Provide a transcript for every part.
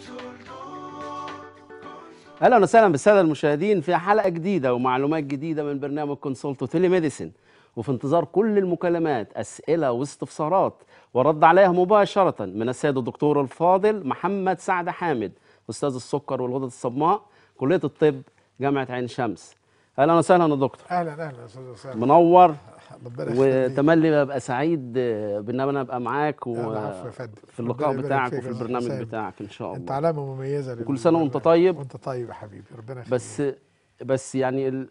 اهلا وسهلا بالساده المشاهدين في حلقه جديده ومعلومات جديده من برنامج كونسولتو تيلي ميديسين، وفي انتظار كل المكالمات، اسئله واستفسارات ورد عليها مباشره من السيد الدكتور الفاضل محمد سعد حامد، استاذ السكر والغدد الصماء، كليه الطب، جامعه عين شمس. اهلا وسهلا يا دكتور. اهلا اهلا استاذ اسامه، منور ربنا يخليك. وتملي ببقى سعيد بان انا ابقى معاك العفو يا فندم، في اللقاء بتاعك وفي يا أستاذ البرنامج حسام. بتاعك ان شاء الله. انت علامه مميزه وكل سنه وانت طيب. وانت طيب يا حبيبي، ربنا يخليك. بس يعني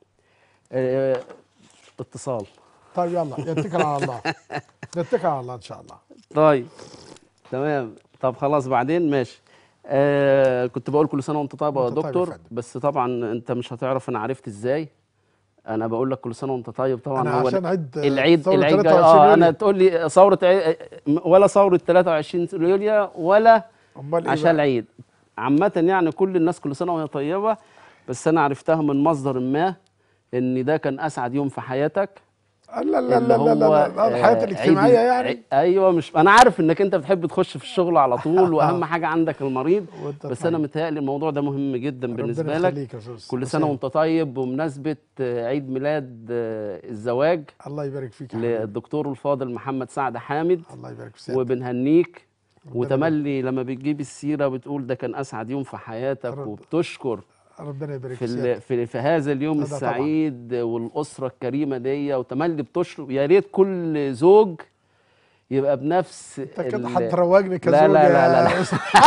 اتصال. طيب يلا نتكل على الله. نتكل على الله ان شاء الله. طيب تمام. طب خلاص بعدين ماشي. كنت بقول كل سنه وانت طيب يا دكتور، بس طبعا انت مش هتعرف انا عرفت ازاي. انا بقول لك كل سنه وانت طيب طبعا. أنا هو عشان العيد جاي. انا تقول لي ولا ثوره 23 يوليو ولا عشان العيد عامه، يعني كل الناس كل سنه وهي طيبه، بس انا عرفتها من مصدر ما ان ده كان اسعد يوم في حياتك. لا لا لا لا لا الحياه الاجتماعيه يعني. ايوه، مش انا عارف انك انت بتحب تخش في الشغل على طول واهم حاجه عندك المريض، بس انا متهيألي الموضوع ده مهم جدا بالنسبه لك. كل سنه وانت طيب بمناسبه عيد ميلاد الزواج. الله يبارك فيك يا للدكتور الفاضل محمد سعد حامد. الله يبارك فيك وبنهنيك، وتملي لما بتجيب السيره بتقول ده كان اسعد يوم في حياتك وبتشكر ربنا يبارك فيك في هذا اليوم السعيد والاسره الكريمه دي، وتملي بتشكر. يا ريت كل زوج يبقى بنفس انت كده هتروجني كزوج. لا لا لا لا,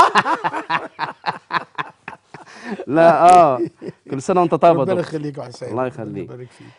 لا كل سنه وانت طيب يا دكتور. ربنا يخليك يا حسين، الله يخليك. ربنا يبارك فيك.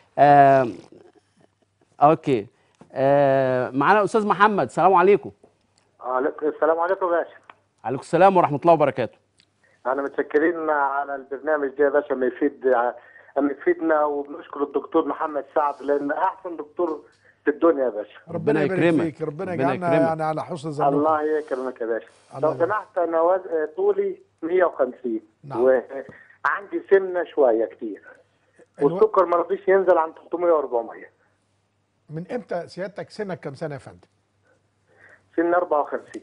اوكي. معانا استاذ محمد. السلام عليكم. السلام عليكم يا باشا. عليكم السلام ورحمه الله وبركاته. انا متشكرين على البرنامج ده يا باشا، ما يفيدنا، وبنشكر الدكتور محمد سعد لان احسن دكتور في الدنيا يا باشا. ربنا يكرمك فيك، ربنا يجعلنا يعني على حسن ظنك. الله يكرمك يا باشا. لو سمحت، انا طولي 150. نعم. وعندي سمنه شويه كتير، والسكر ما رضيش ينزل عن 300 و400. من امتى سيادتك؟ سنك كام سنه يا فندم؟ سن 54.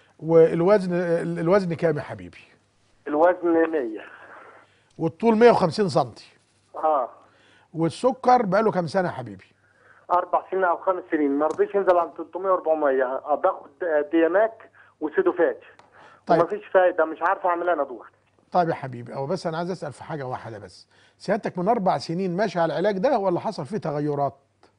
الوزن كام يا حبيبي؟ الوزن 100. والطول 150 سم. اه. والسكر بقاله كام سنه يا حبيبي؟ 4 سنين او 5 سنين، ما رضيش ينزل عن 300 و400. باخد دياماك وسيدوفات. طيب. ومفيش فايده، مش عارف اعمل انا دول. طيب يا حبيبي، بس انا عايز اسال في حاجه واحده بس. سيادتك من 4 سنين ماشي على العلاج ده ولا حصل فيه تغيرات؟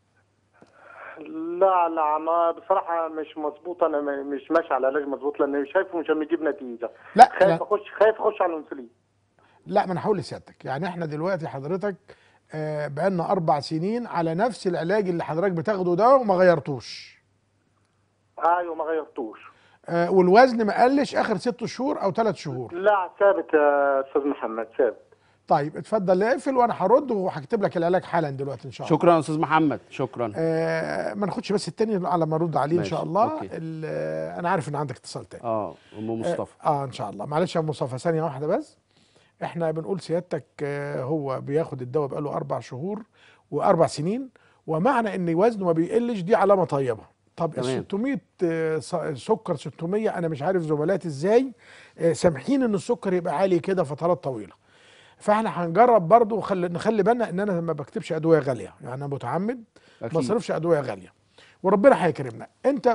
لا ما بصراحه مش مظبوط، انا مش ماشي على علاج مظبوط لان شايفه مش هيجيب نتيجه. لا خايف اخش على الانسولين. لا، ما انا هقول لسيادتك، يعني احنا دلوقتي حضرتك بقالنا 4 سنين على نفس العلاج اللي حضرتك بتاخده ده وما غيرتوش. ايوه ما غيرتوش. والوزن ما قلش اخر 6 شهور او 3 شهور؟ لا ثابت يا استاذ محمد، ثابت. طيب اتفضل اقفل وانا هرد وهكتب لك العلاج حالا دلوقتي ان شاء الله. شكرا يا استاذ محمد، شكرا. ما ناخدش بس التاني على ما ارد عليه ان شاء الله. انا عارف ان عندك اتصال تاني. ام مصطفى. ان شاء الله. معلش يا ام مصطفى، ثانيه واحده بس. احنا بنقول سيادتك هو بياخد الدواء بقاله 4 شهور و4 سنين، ومعنى ان وزنه ما بيقلش دي علامه طيبه. طب ال 600 سكر 600، انا مش عارف زملاتي ازاي سامحين ان السكر يبقى عالي كده فترات طويله. فاحنا هنجرب برضو نخلي بالنا ان انا ما بكتبش ادويه غاليه، يعني انا متعمد ما اصرفش ادويه غاليه، وربنا هيكرمنا. انت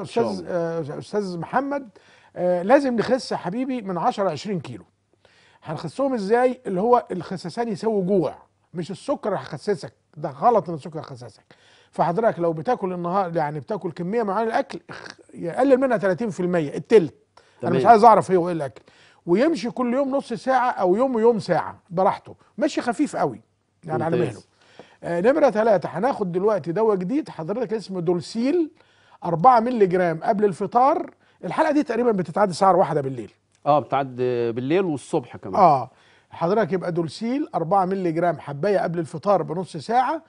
استاذ محمد لازم نخس يا حبيبي من 10 ل 20 كيلو. هنخسهم ازاي؟ اللي هو الخسسان يسوي جوع، مش السكر هيخسسك، ده غلط ان السكر يخسسك. فحضرتك لو بتاكل النهار يعني بتاكل كميه معينه الاكل يقلل منها 30%، التلت. انا مش عايز اعرف ايه الاكل، ويمشي كل يوم نص ساعه او يوم ساعه براحته، ماشي خفيف قوي يعني على مهله. نمره 3 هناخد دلوقتي دواء جديد حضرتك اسمه دولسيل 4 مللي جرام قبل الفطار. الحلقه دي تقريبا بتتعدي الساعه 1 بالليل. بتعدي بالليل والصبح كمان. حضرتك يبقى دولسيل 4 مللي جرام حبايه قبل الفطار بنص ساعه،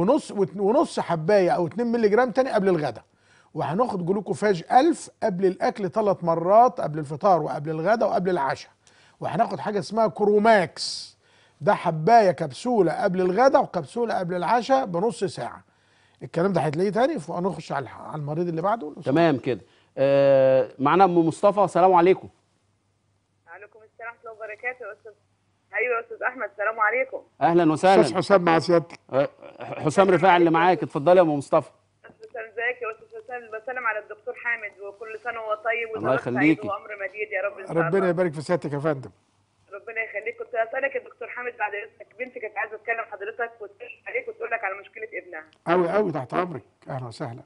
ونص حبايه او 2 مللي جرام تاني قبل الغداء. وهناخد جلوكوفاج 1000 قبل الاكل 3 مرات، قبل الفطار وقبل الغداء وقبل العشاء. وهناخد حاجه اسمها كروماكس، ده حبايه كبسوله قبل الغداء وكبسوله قبل العشاء بنص ساعه. الكلام ده هتلاقيه تاني، فنخش على المريض اللي بعده. تمام كده. معانا ام مصطفى. السلام عليكم. وعليكم وبركاته يا استاذ. ايوه يا استاذ احمد، السلام عليكم. اهلا استاذ وسهلا. حسام مع سيادتك. حسام رفاعي اللي معاك، اتفضلي يا ام مصطفى. استاذ حسام ازيك يا استاذ حسام؟ بسلم على الدكتور حامد وكل سنه وهو طيب الله وزواج سعيد يخليكي. وامر مديد يا رب ان شاء ربنا الله. يبارك في سيادتك يا فندم. ربنا يخليك. كنت اسالك يا دكتور حامد بعد اذنك، بنتي كانت عايزه تكلم حضرتك وتكشف عليك وتقول لك على مشكله ابنها. قوي قوي تحت امرك، اهلا وسهلا.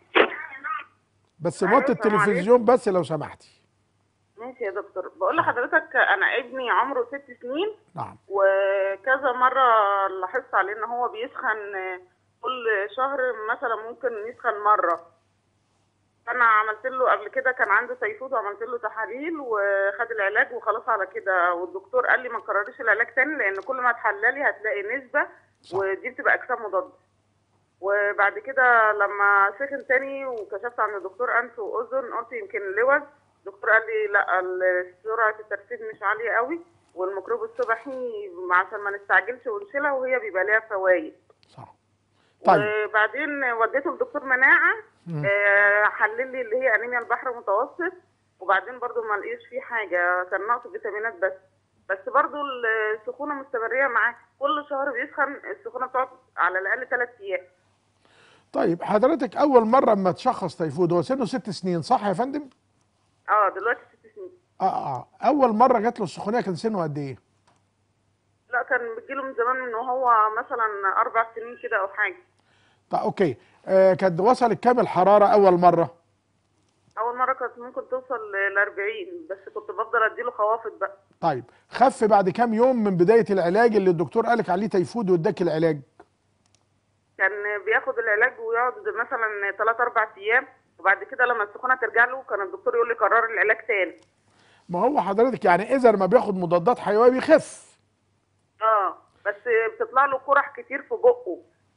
بس أيوة، موطي السلام التلفزيون بس لو سمحتي. ماشي يا دكتور. بقول لحضرتك انا ابني عمره 6 سنين نعم. وكذا مره لاحظت عليه ان هو بيسخن كل شهر، مثلا ممكن يسخن مره. انا عملت له قبل كده، كان عنده تيفود وعملت له تحاليل وخد العلاج وخلاص على كده، والدكتور قال لي ما تكرريش العلاج تاني لان كل ما تحللي هتلاقي نسبه صح. ودي بتبقى اجسام مضاده. وبعد كده لما سخن تاني وكشفت عند دكتور انف واذن قلت يمكن لوز. الدكتور قال لي لا، سرعه الترسيب مش عاليه قوي، والميكروب الصبحي عشان ما نستعجلش ونشيلها وهي بيبقى ليها فوائد. صح. طيب. وبعدين وديته لدكتور مناعه، حلل لي اللي هي انيميا البحر المتوسط، وبعدين برضو ما لقيش فيه حاجه، كان نقص فيتامينات بس برضو السخونه مستمريه معاه، كل شهر بيسخن، السخونه بتقعد على الاقل 3 ايام. طيب حضرتك اول مره اما تشخص تيفود هو سنه 6 سنين صح يا فندم؟ دلوقتي 6 سنين. اول مره جات له السخونيه كان سنه قد ايه؟ لا، كان بتجيله من زمان، من وهو مثلا 4 سنين كده او حاجه. طيب اوكي. كانت وصلت كام الحراره اول مره؟ اول مره كانت ممكن توصل ل 40، بس كنت بفضل اديله خوافض بقى. طيب خف بعد كام يوم من بدايه العلاج اللي الدكتور قالك عليه تيفود واداك العلاج؟ كان بياخد العلاج ويقعد مثلا 3-4 ايام، وبعد كده لما السخونه ترجع له كان الدكتور يقول لي كرر العلاج تاني. ما هو حضرتك يعني اذا ما بياخد مضادات حيويه بيخف. بس بتطلع له قرح كتير في بقه.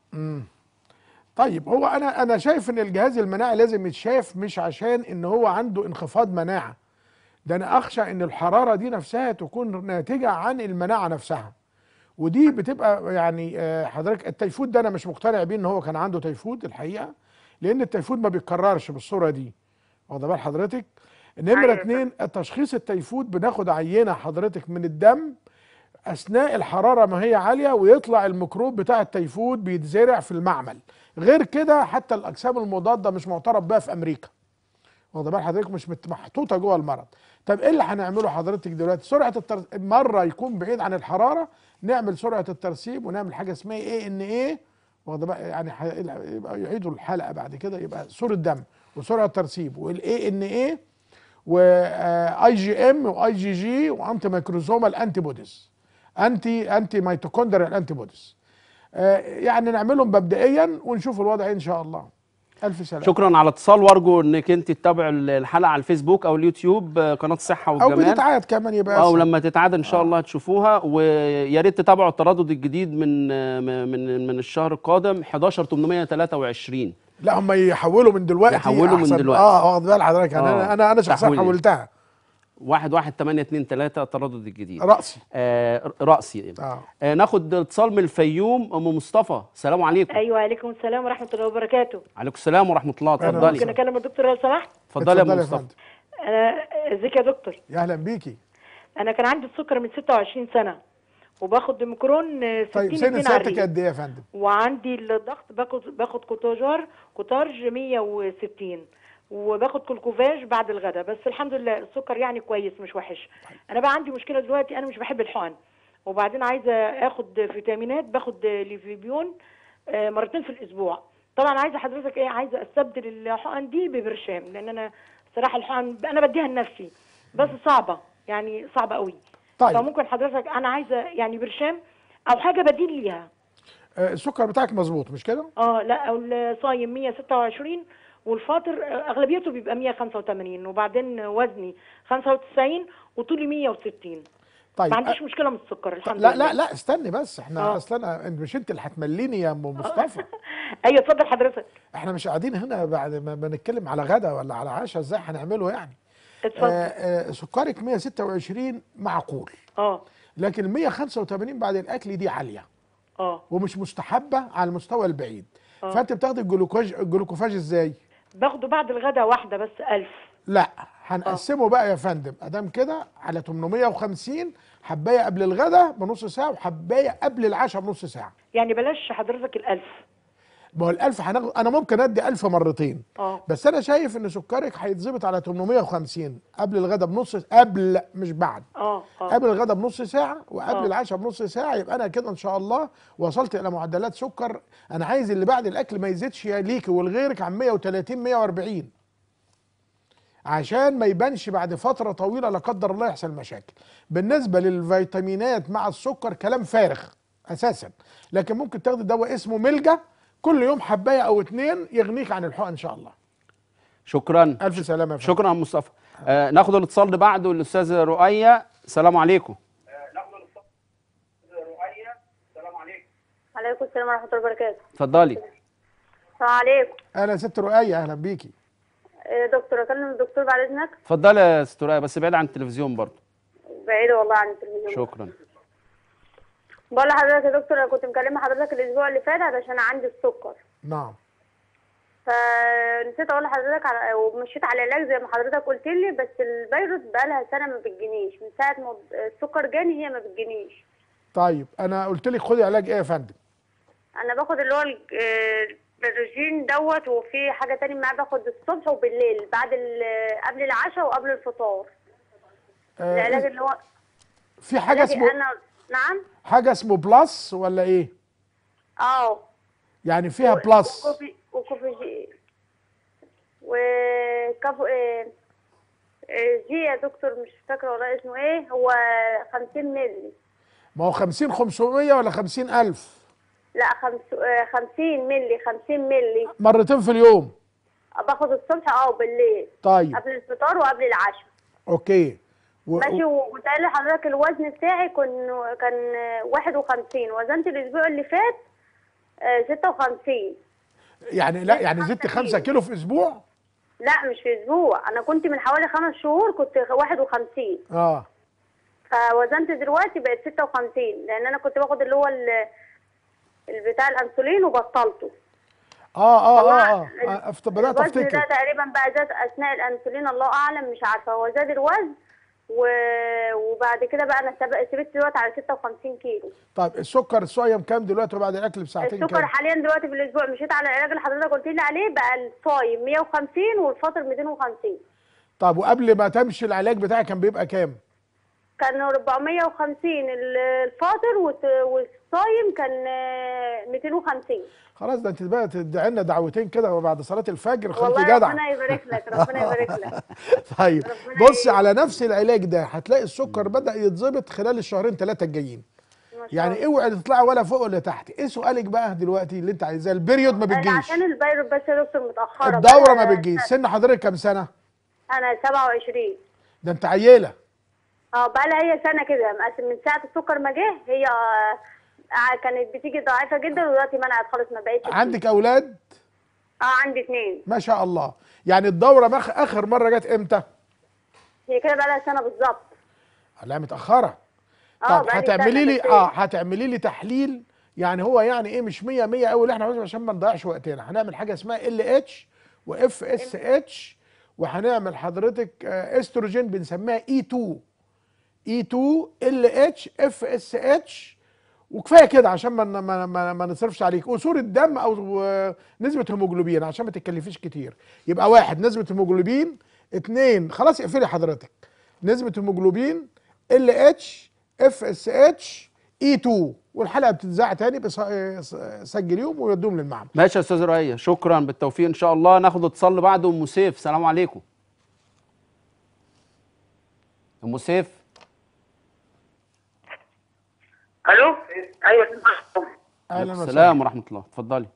طيب هو انا شايف ان الجهاز المناعي لازم يتشاف، مش عشان ان هو عنده انخفاض مناعه، ده انا اخشى ان الحراره دي نفسها تكون ناتجه عن المناعه نفسها، ودي بتبقى يعني حضرتك التيفود ده انا مش مقتنع بيه ان هو كان عنده تيفود الحقيقه، لان التيفود ما بيتكررش بالصوره دي، واخده بال حضرتك؟ نمره 2 التشخيص التيفود بناخد عينه حضرتك من الدم اثناء الحراره ما هي عاليه، ويطلع الميكروب بتاع التيفود بيتزرع في المعمل، غير كده حتى الاجسام المضاده مش معترف بها في امريكا، واخده بال حضرتك؟ مش محطوطه جوه المرض. طب ايه اللي هنعمله حضرتك دلوقتي؟ سرعه مره يكون بعيد عن الحراره نعمل سرعه الترسيب ونعمل حاجه اسمها ANA، واخده بال يعني يبقى يعيدوا الحلقه بعد كده، يبقى صوره دم وسرعه ترسيب والANA وIgM وIgG وانتي مايكروزومال انتي بوديز، انتي ميتوكوندريال انتي بوديز، يعني نعملهم مبدئيا ونشوف الوضع ان شاء الله. الف سلامه. شكرا على الاتصال، وارجو انك انت تتابع الحلقه على الفيسبوك او اليوتيوب قناه الصحه والجمال، او بتتعاد كمان يبقى او لما تتعاد ان شاء الله هتشوفوها. ويا ريت تتابعوا التردد الجديد من الشهر القادم 11823. لا هم يحولوا من دلوقتي، يحولوا من دلوقتي. واخد بال حضرتك يعني انا شخصيا حولتها 11823 التردد الجديد رأسي. رأسي. ناخد اتصال من الفيوم. ام مصطفى، السلام عليكم. ايوه، عليكم السلام ورحمه الله وبركاته. عليكم السلام ورحمه الله، اتفضلي. ممكن اكلم الدكتور لو سمحت؟ اتفضلي يا ام مصطفى. ازيك يا دكتور؟ يا اهلا بيكي. انا كان عندي السكر من 26 سنه وباخد ديموكرون 60. طيب سن سيادتك قد ايه يا فندم؟ وعندي الضغط باخد كوتارج 160، وباخد كلكوفاج بعد الغداء، بس الحمد لله السكر يعني كويس مش وحش. انا بقى عندي مشكله دلوقتي، انا مش بحب الحقن، وبعدين عايزه اخد فيتامينات، باخد ليفيبيون 2 مرات في الاسبوع. طبعا عايزه حضرتك عايزه استبدل الحقن دي ببرشام، لان انا صراحه الحقن انا بديها لنفسي بس صعبه، يعني صعبه قوي. طيب فممكن حضرتك انا عايزه يعني برشام او حاجه بديل ليها. السكر بتاعك مظبوط مش كده؟ لا، الصايم 126 والفاطر اغلبيته بيبقى 185، وبعدين وزني 95 وطولي 160. طيب ما عنديش مشكله من السكر الحمد لله. لا استني بس، احنا اصلا مش انت اللي هتمليني يا ام مصطفى. ايوه اتفضل حضرتك. احنا مش قاعدين هنا بعد ما بنتكلم على غدا ولا على عشاء ازاي هنعمله يعني. اتفضل. سكرك 126 معقول، لكن 185 بعد الاكل دي عاليه ومش مستحبه على المستوى البعيد. فانت بتاخد الجلوكوفاج ازاي؟ باخده بعد الغداء واحده بس 1000. لا هنقسمه بقى يا فندم ادام كده على 850، حبايه قبل الغداء بنص ساعه وحبايه قبل العشاء بنص ساعه. يعني بلاش حضرتك ال1000. ما هو ال1000 هناخد، انا ممكن ادي 1000 مرتين. اه بس انا شايف ان سكرك هيتظبط على 850 قبل الغداء بنص، قبل مش بعد، قبل الغداء بنص ساعه وقبل العشاء بنص ساعه. يبقى انا كده ان شاء الله وصلت الى معدلات سكر. انا عايز اللي بعد الاكل ما يزيدش يا ليكي ولغيرك عن 130 140، عشان ما يبانش بعد فتره طويله لا قدر الله يحصل مشاكل. بالنسبه للفيتامينات مع السكر كلام فارغ اساسا، لكن ممكن تاخد دواء اسمه ملجا كل يوم حبايه او 2 يغنيك عن الحقن ان شاء الله. شكرا. الف سلامه يا فندم. شكرا يا مصطفى. ناخد الاتصال اللي بعده الاستاذه رؤيه. السلام عليكم. عليكم السلام ورحمة الله وبركاته. اتفضلي. السلام عليكم. اهلا يا ست رؤيه، اهلا بيكي. دكتور اكلم الدكتور بعد اذنك؟ اتفضلي يا ست رؤيه، بس بعيد عن التلفزيون برضه. بعيدة والله عن التلفزيون. شكرا. بقول لحضرتك يا دكتور، انا كنت مكلمة حضرتك الاسبوع اللي فات علشان عندي السكر، نعم. فنسيت اقول لحضرتك على، ومشيت على علاج زي ما حضرتك قلت لي، بس الفيروس بقالها سنة ما بتجينيش، من ساعة ما السكر جاني هي ما بتجينيش. طيب انا قلت لك خدي علاج ايه يا فندم؟ انا باخد اللي هو البروجين دوت، وفي حاجة تاني معاه باخد الصبح وبالليل بعد قبل العشاء وقبل الفطار. العلاج اللي هو في حاجه اسمه نعم حاجه اسمه بلس ولا ايه؟ يعني فيها بلس وكوفي وكافو جي يا دكتور، مش فاكره والله اسمه ايه، هو 50 مللي. ما هو 50 500 ولا 50,000؟ لا 50 مللي. 50 مللي مرتين في اليوم. باخد الصبح وبالليل. طيب قبل الفطار وقبل العشاء. اوكي. ماشي. وقلت لحضرتك الوزن بتاعي كان 51، وزنت الاسبوع اللي فات 56. يعني لا يعني زدت 5 كيلو في اسبوع؟ لا مش في اسبوع، انا كنت من حوالي 5 شهور كنت 51. فوزنت دلوقتي بقت 56، لان انا كنت باخد اللي هو بتاع الانسولين وبطلته. بدات افتكر. الوزن ده تقريبا بقى زاد اثناء الانسولين، الله اعلم، مش عارفه هو زاد الوزن وبعد كده بقى انا سبت دلوقتي على 56 كيلو. طيب السكر الصايم كام دلوقتي وبعد الاكل بساعتين كام؟ السكر حاليا دلوقتي في الاسبوع، مشيت على العلاج اللي حضرتك قلت لي عليه، بقى الصايم 150 والفاطر 250. طب وقبل ما تمشي العلاج بتاعك كان بيبقى كام؟ كان 450 الفاطر، والصايم كان 250. خلاص ده انت بقى تدعي لنا دعوتين كده بعد صلاه الفجر، خليكي والله جدع. ربنا يبارك لك، ربنا يبارك لك. طيب بصي على نفس العلاج ده هتلاقي السكر بدأ يتظبط خلال الشهرين 3 الجايين. يعني اوعي تطلعي ولا فوق ولا تحت. ايه سؤالك بقى دلوقتي اللي انت عايزاه؟ البريود ما بتجيش. عشان الفيروس بس يا دكتور متاخره. الدوره ما بتجيش. سن حضرتك كام سنه؟ انا 27. ده انت عيله. بقى لها هي سنه كده، من ساعه السكر ما جه هي كانت بتيجي ضعيفه جدا، ودلوقتي منعت خالص ما بقتش. عندك اولاد؟ عندي 2. ما شاء الله. يعني الدوره اخر مره جت امتى؟ هي كده بقى لها سنه بالظبط. لا متاخره. طب هتعملي لي تحليل، يعني هو يعني ايه مش 100 100 قوي اللي احنا عاوزينه عشان ما نضيعش وقتنا. هنعمل حاجه اسمها LH وإف إس إتش، وهنعمل حضرتك استروجين بنسميها E2 LH FSH، وكفايه كده عشان ما نصرفش عليك. وصوره دم او نسبه هيموجلوبين عشان ما تتكلفيش كتير. يبقى 1 نسبه هيموجلوبين، 2 خلاص اقفلي حضرتك، نسبه هيموجلوبين LH FSH E2، والحلقه بتتذاع تاني، بس سجليهم ويودوهم للمعمل. ماشي يا استاذ رؤيه، شكرا، بالتوفيق ان شاء الله. ناخد اتصال بعده ام سيف. السلام عليكم. ام سيف. الو. ايوه اهلا وسهلا. السلام ورحمه الله، اتفضلي.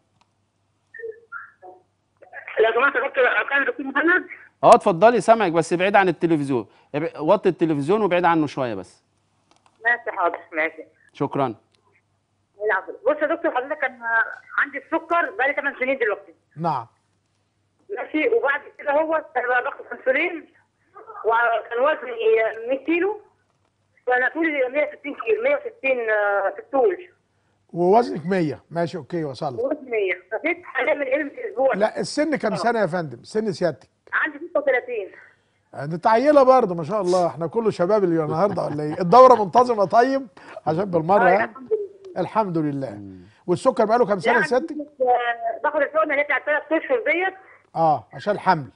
لو سمحت يا دكتور، كان دكتور محمد؟ اتفضلي، سامعك، بس بعيد عن التلفزيون، وطي التلفزيون وبعيد عنه شويه بس. ماشي حاضر، ماشي. شكرا. بص يا دكتور، حضرتك انا عندي السكر بقالي 8 سنين دلوقتي. نعم. ماشي. وبعد كده هو انا باخد انسولين، وكان وزني 100 كيلو، وانا طولي 160 كيلو، 160 في الطول. ووزنك 100. ماشي اوكي، وصلت. وزني 100. خسيت حاليا من اسبوع. لا السن كام سنه يا فندم؟ سن سيادتك؟ عندي 36. انت عيله برضه ما شاء الله، احنا كله شباب النهارده ولا ايه؟ الدوره منتظمه طيب عشان بالمره يعني. الحمد لله. والسكر بقاله كام سنه سيادتك؟ باخد الحقنه اللي بتاعت 3 اشهر ديت. عشان الحمل.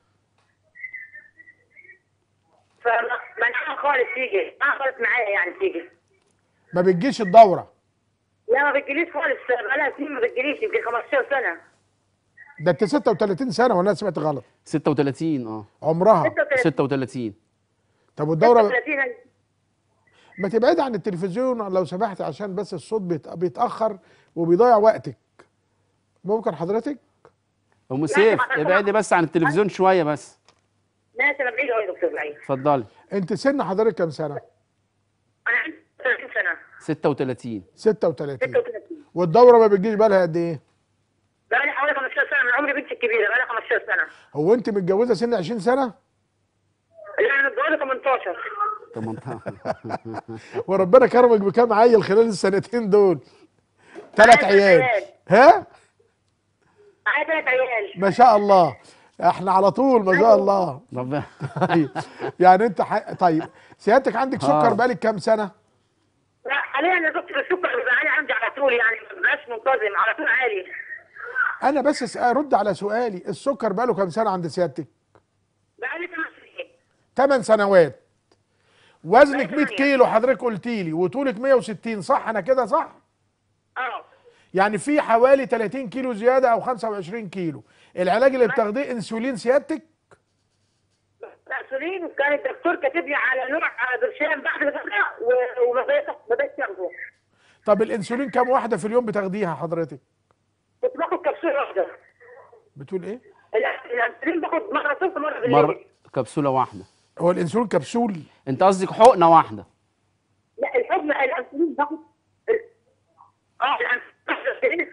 فمنعها خالص تيجي، خالص معايا يعني تيجي. ما بتجيش الدوره؟ لا ما بتجيليش خالص، بقالها سنين ما بتجيليش، يمكن 15 سنه. ده انت 36 سنه ولا انا سمعت غلط؟ 36 عمرها 36. طب والدوره 36. ما تبعد عن التلفزيون لو سمحت عشان بس الصوت بيتاخر وبيضيع وقتك. ممكن حضرتك؟ ام سيف ابعدي بس عن التلفزيون شويه بس. ماشي انا بعيد اهو يا دكتور بعيد. اتفضلي. انت سن حضرتك كام سنه؟ انا عندي 30 سنه. 36. 36. والدوره ما بتجيش بالها قد ايه؟ بقالي حوالي 15 سنه، من عمري بنتي الكبيره بقالها 15 سنه. هو انت متجوزه سن 20 سنه؟ لا انا متجوزه 18. 18. وربنا كرمك بكام عيل خلال السنتين دول؟ 3 عيال. ها؟ معايا 3 عيال. ما شاء الله. احنا على طول ما شاء الله. ربنا. يعني انت طيب سيادتك عندك سكر بقالك كام سنه؟ لا حاليا يا دكتور السكر بيبقى عالي عندي على طول، يعني ما بيبقاش منتظم، على طول عالي. انا بس ارد على سؤالي، السكر بقاله كام سنه عند سيادتك؟ بقالي 8 سنين. 8 سنوات. وزنك 100 كيلو حضرتك قلتي لي، وطولك 160 صح؟ انا كده صح؟ يعني في حوالي 30 كيلو زياده او 25 كيلو. العلاج اللي بتاخديه انسولين سيادتك؟ انسولين، وكان الدكتور كاتب لي على نوع برشام بعد ما تاخدها وما بقتش اخده. طب الانسولين كام واحده في اليوم بتاخديها حضرتك؟ كنت باخد كبسوله واحده. بتقول ايه؟ الانسولين باخد مره الصبح مره بالليل. كبسوله واحده. هو الانسولين كبسول؟ انت قصدك حقنه واحده؟ لا الانسولين باخد الانسولين.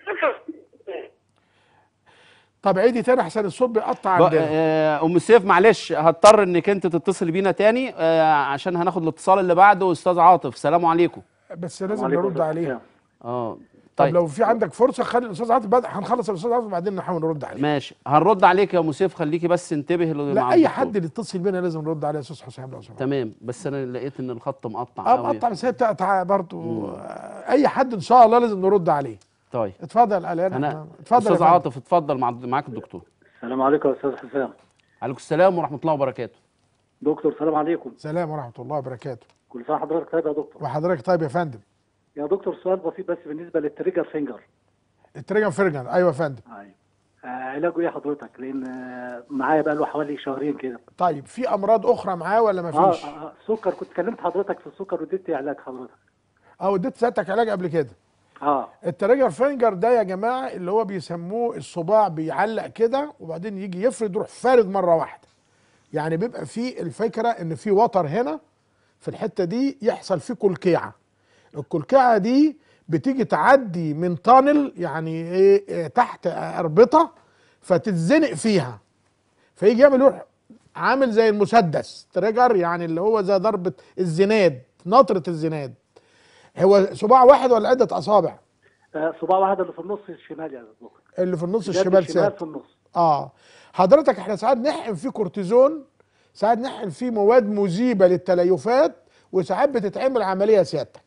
طب عيدي تاني احسن الصوت بيقطع عندنا. ام سيف معلش هضطر انك انت تتصلي بينا تاني عشان هناخد الاتصال اللي بعده. استاذ عاطف السلام عليكم. بس لازم نرد عليها. طيب لو في عندك فرصه خلي الاستاذ عاطف هنخلص الاستاذ عاطف وبعدين نحاول نرد عليه. ماشي هنرد عليك يا ام سيف، خليكي بس انتبه. لا اي حد اللي يتصل بينا لازم نرد عليه يا استاذ حسام لو سمحت. تمام، بس انا لقيت ان الخط مقطع قوي. مقطع بس هي بتقطع برضه. اي حد ان شاء الله لازم نرد عليه. طيب اتفضل اتفضل استاذ عاطف، اتفضل معاك الدكتور. السلام عليكم يا استاذ حسام. عليكم السلام ورحمه الله وبركاته. دكتور السلام عليكم. السلام ورحمه الله وبركاته. كل سنه حضرتك طيب يا دكتور. وحضرتك طيب يا فندم. يا دكتور سؤال بسيط بس بالنسبه للتريجر فينجر. التريجر فينجر ايوه يا فندم. ايوه. علاجه ايه حضرتك؟ لان معايا بقى له حوالي شهرين كده. طيب في امراض اخرى معاه ولا ما فيش؟ سكر، كنت كلمت حضرتك في السكر واديت علاج حضرتك. اديت سيادتك علاج قبل كده. التريجر فينجر ده يا جماعه اللي هو بيسموه الصباع بيعلق كده وبعدين يجي يفرد يروح فارد مره واحده. يعني بيبقى فيه الفكره ان في وتر هنا في الحته دي يحصل فيه كلكيعه. الكلكيعه دي بتيجي تعدي من طانل يعني ايه تحت اربطه فتتزنق فيها، فيجي يعمل يروح عامل زي المسدس تريجر، يعني اللي هو زي ضربه الزناد، نطره الزناد. هو صباع واحد ولا عده اصابع؟ صباع واحد اللي في النص الشمال يا دكتور. اللي في النص الشمال في النص. حضرتك احنا ساعات نحقن فيه كورتيزون، ساعات نحقن فيه مواد مذيبه للتليفات، وساعات بتتعمل عمليه سيادتك.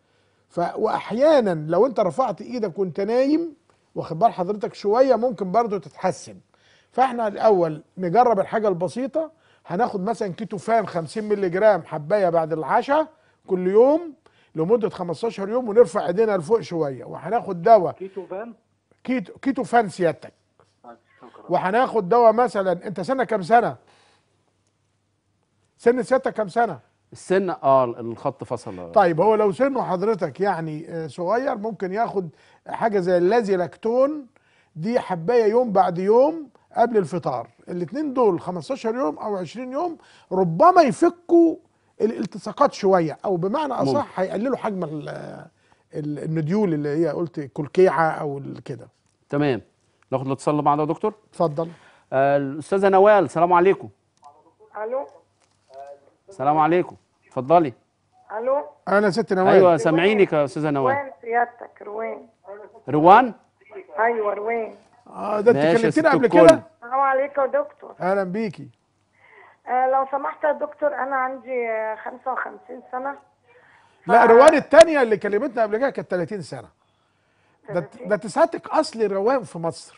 واحيانا لو انت رفعت ايدك وانت نايم واخد بال حضرتك شويه ممكن برضو تتحسن. فاحنا الاول نجرب الحاجه البسيطه، هناخد مثلا كيتوفان 50 مللي جرام حبايه بعد العشاء كل يوم لمده 15 يوم، ونرفع ايدينا لفوق شويه، وهناخد دواء كيتوفان سيادتك. وهناخد دواء مثلا، انت سنك كام سنه؟ سن سيادتك كام سنه؟ السن الخط فصل. طيب هو لو سنه حضرتك يعني صغير ممكن ياخد حاجه زي اللازيلاكتون، دي حبايه يوم بعد يوم قبل الفطار. الاثنين دول 15 يوم او 20 يوم ربما يفكوا الالتصاقات شويه، او بمعنى اصح هيقللوا حجم النديول اللي هي قلت كلكيعه او كده. تمام. ناخد الاتصال اللي بعده يا دكتور. اتفضل. الاستاذه نوال السلام عليكم. الو. السلام عليكم، اتفضلي. الو. انا ست نوال. ايوه سامعينك يا استاذه نوال. روان سيادتك. روان. ايوه روان. ده انت كلمتينا قبل كده. السلام عليكم يا دكتور. اهلا بيكي. لو سمحت يا دكتور، انا عندي 55 سنه. لا، روان الثانيه اللي كلمتنا قبل كده كانت 30 سنه. ده تسعتك اصل روان في مصر.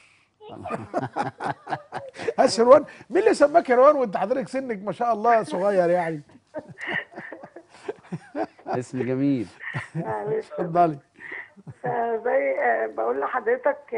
بس روان، مين اللي سماك يا روان وانت حضرتك سنك ما شاء الله صغير يعني؟ اسم جميل. اتفضلي. زي بقول لحضرتك،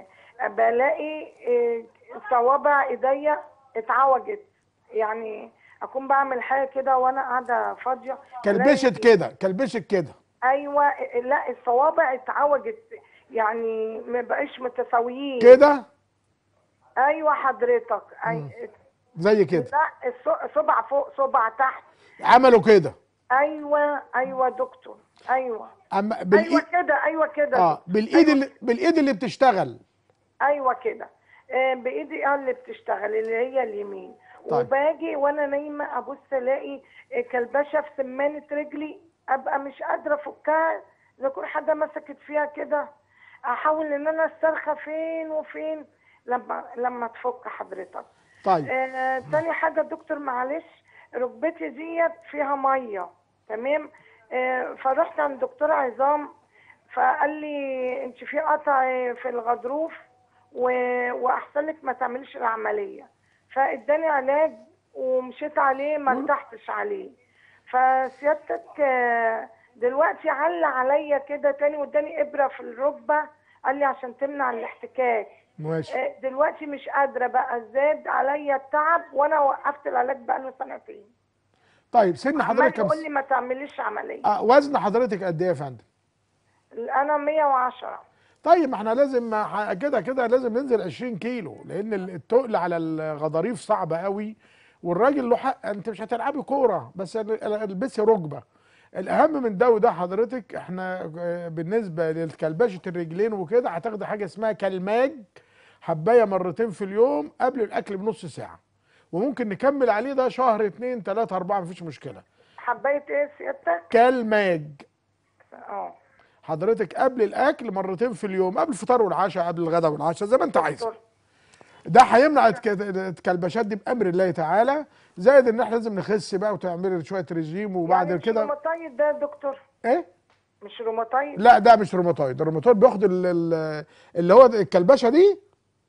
بلاقي صوابع ايديا اتعوجت، يعني اكون بعمل حاجه كده وانا قاعده فاضيه كلبشت كده. ايوه، لا الصوابع اتعوجت، يعني ما بقاش متساويين كده. ايوه حضرتك. زي كده. لا، صبع فوق صبع تحت عملوا كده. ايوه دكتور. ايوه اما ايوه كده بالايد اللي بتشتغل. ايوه كده، بايدي اللي بتشتغل اللي هي اليمين. طيب. وباجي وانا نايمه ابص الاقي كلبشه في سمانه رجلي، ابقى مش قادره افكها، يكون حد مسكت فيها كده، احاول ان انا استرخى فين وفين لما تفك حضرتك. طيب. تاني حاجه دكتور معلش، ركبتي ديت فيها ميه، تمام. فرحت عند دكتور عظام، فقال لي انت في قطع في الغضروف واحسن لك ما تعمليش العمليه، فاداني علاج ومشيت عليه، ما ارتحتش عليه. فسيادتك دلوقتي علق عليا كده تاني واداني ابره في الركبه، قال لي عشان تمنع الاحتكاك. ماشي. دلوقتي مش قادره بقى، زاد عليا التعب وانا وقفت العلاج بقاله سنتين. طيب سن حضرتك كام؟ يقول لي ما تعمليش عمليه. وزن حضرتك قد ايه يا فندم؟ انا 110. طيب ما احنا لازم كده لازم ننزل 20 كيلو، لان التقل على الغضاريف صعب قوي، والراجل له حق. انت مش هتلعبي كوره بس البسي ركبه. الاهم من ده وده حضرتك، احنا بالنسبه للكلبشه الرجلين وكده هتاخدي حاجه اسمها كلماج، حبايه مرتين في اليوم قبل الاكل بنص ساعه، وممكن نكمل عليه ده شهر 2 3 4 مفيش مشكله. حبايه ايه سيادتك؟ كلماج. حضرتك قبل الاكل مرتين في اليوم، قبل الفطار والعشاء، قبل الغداء والعشاء، زي ما انت عايز. ده هيمنع الكلبشات دي بامر الله تعالى. زائد ان احنا لازم نخس بقى وتعملي شويه رجيم، وبعد يعني كده. مش روماتايد ده يا دكتور؟ ايه؟ مش روماتايد؟ لا ده مش روماتايد. الروماتايد بياخد اللي هو الكلبشه دي.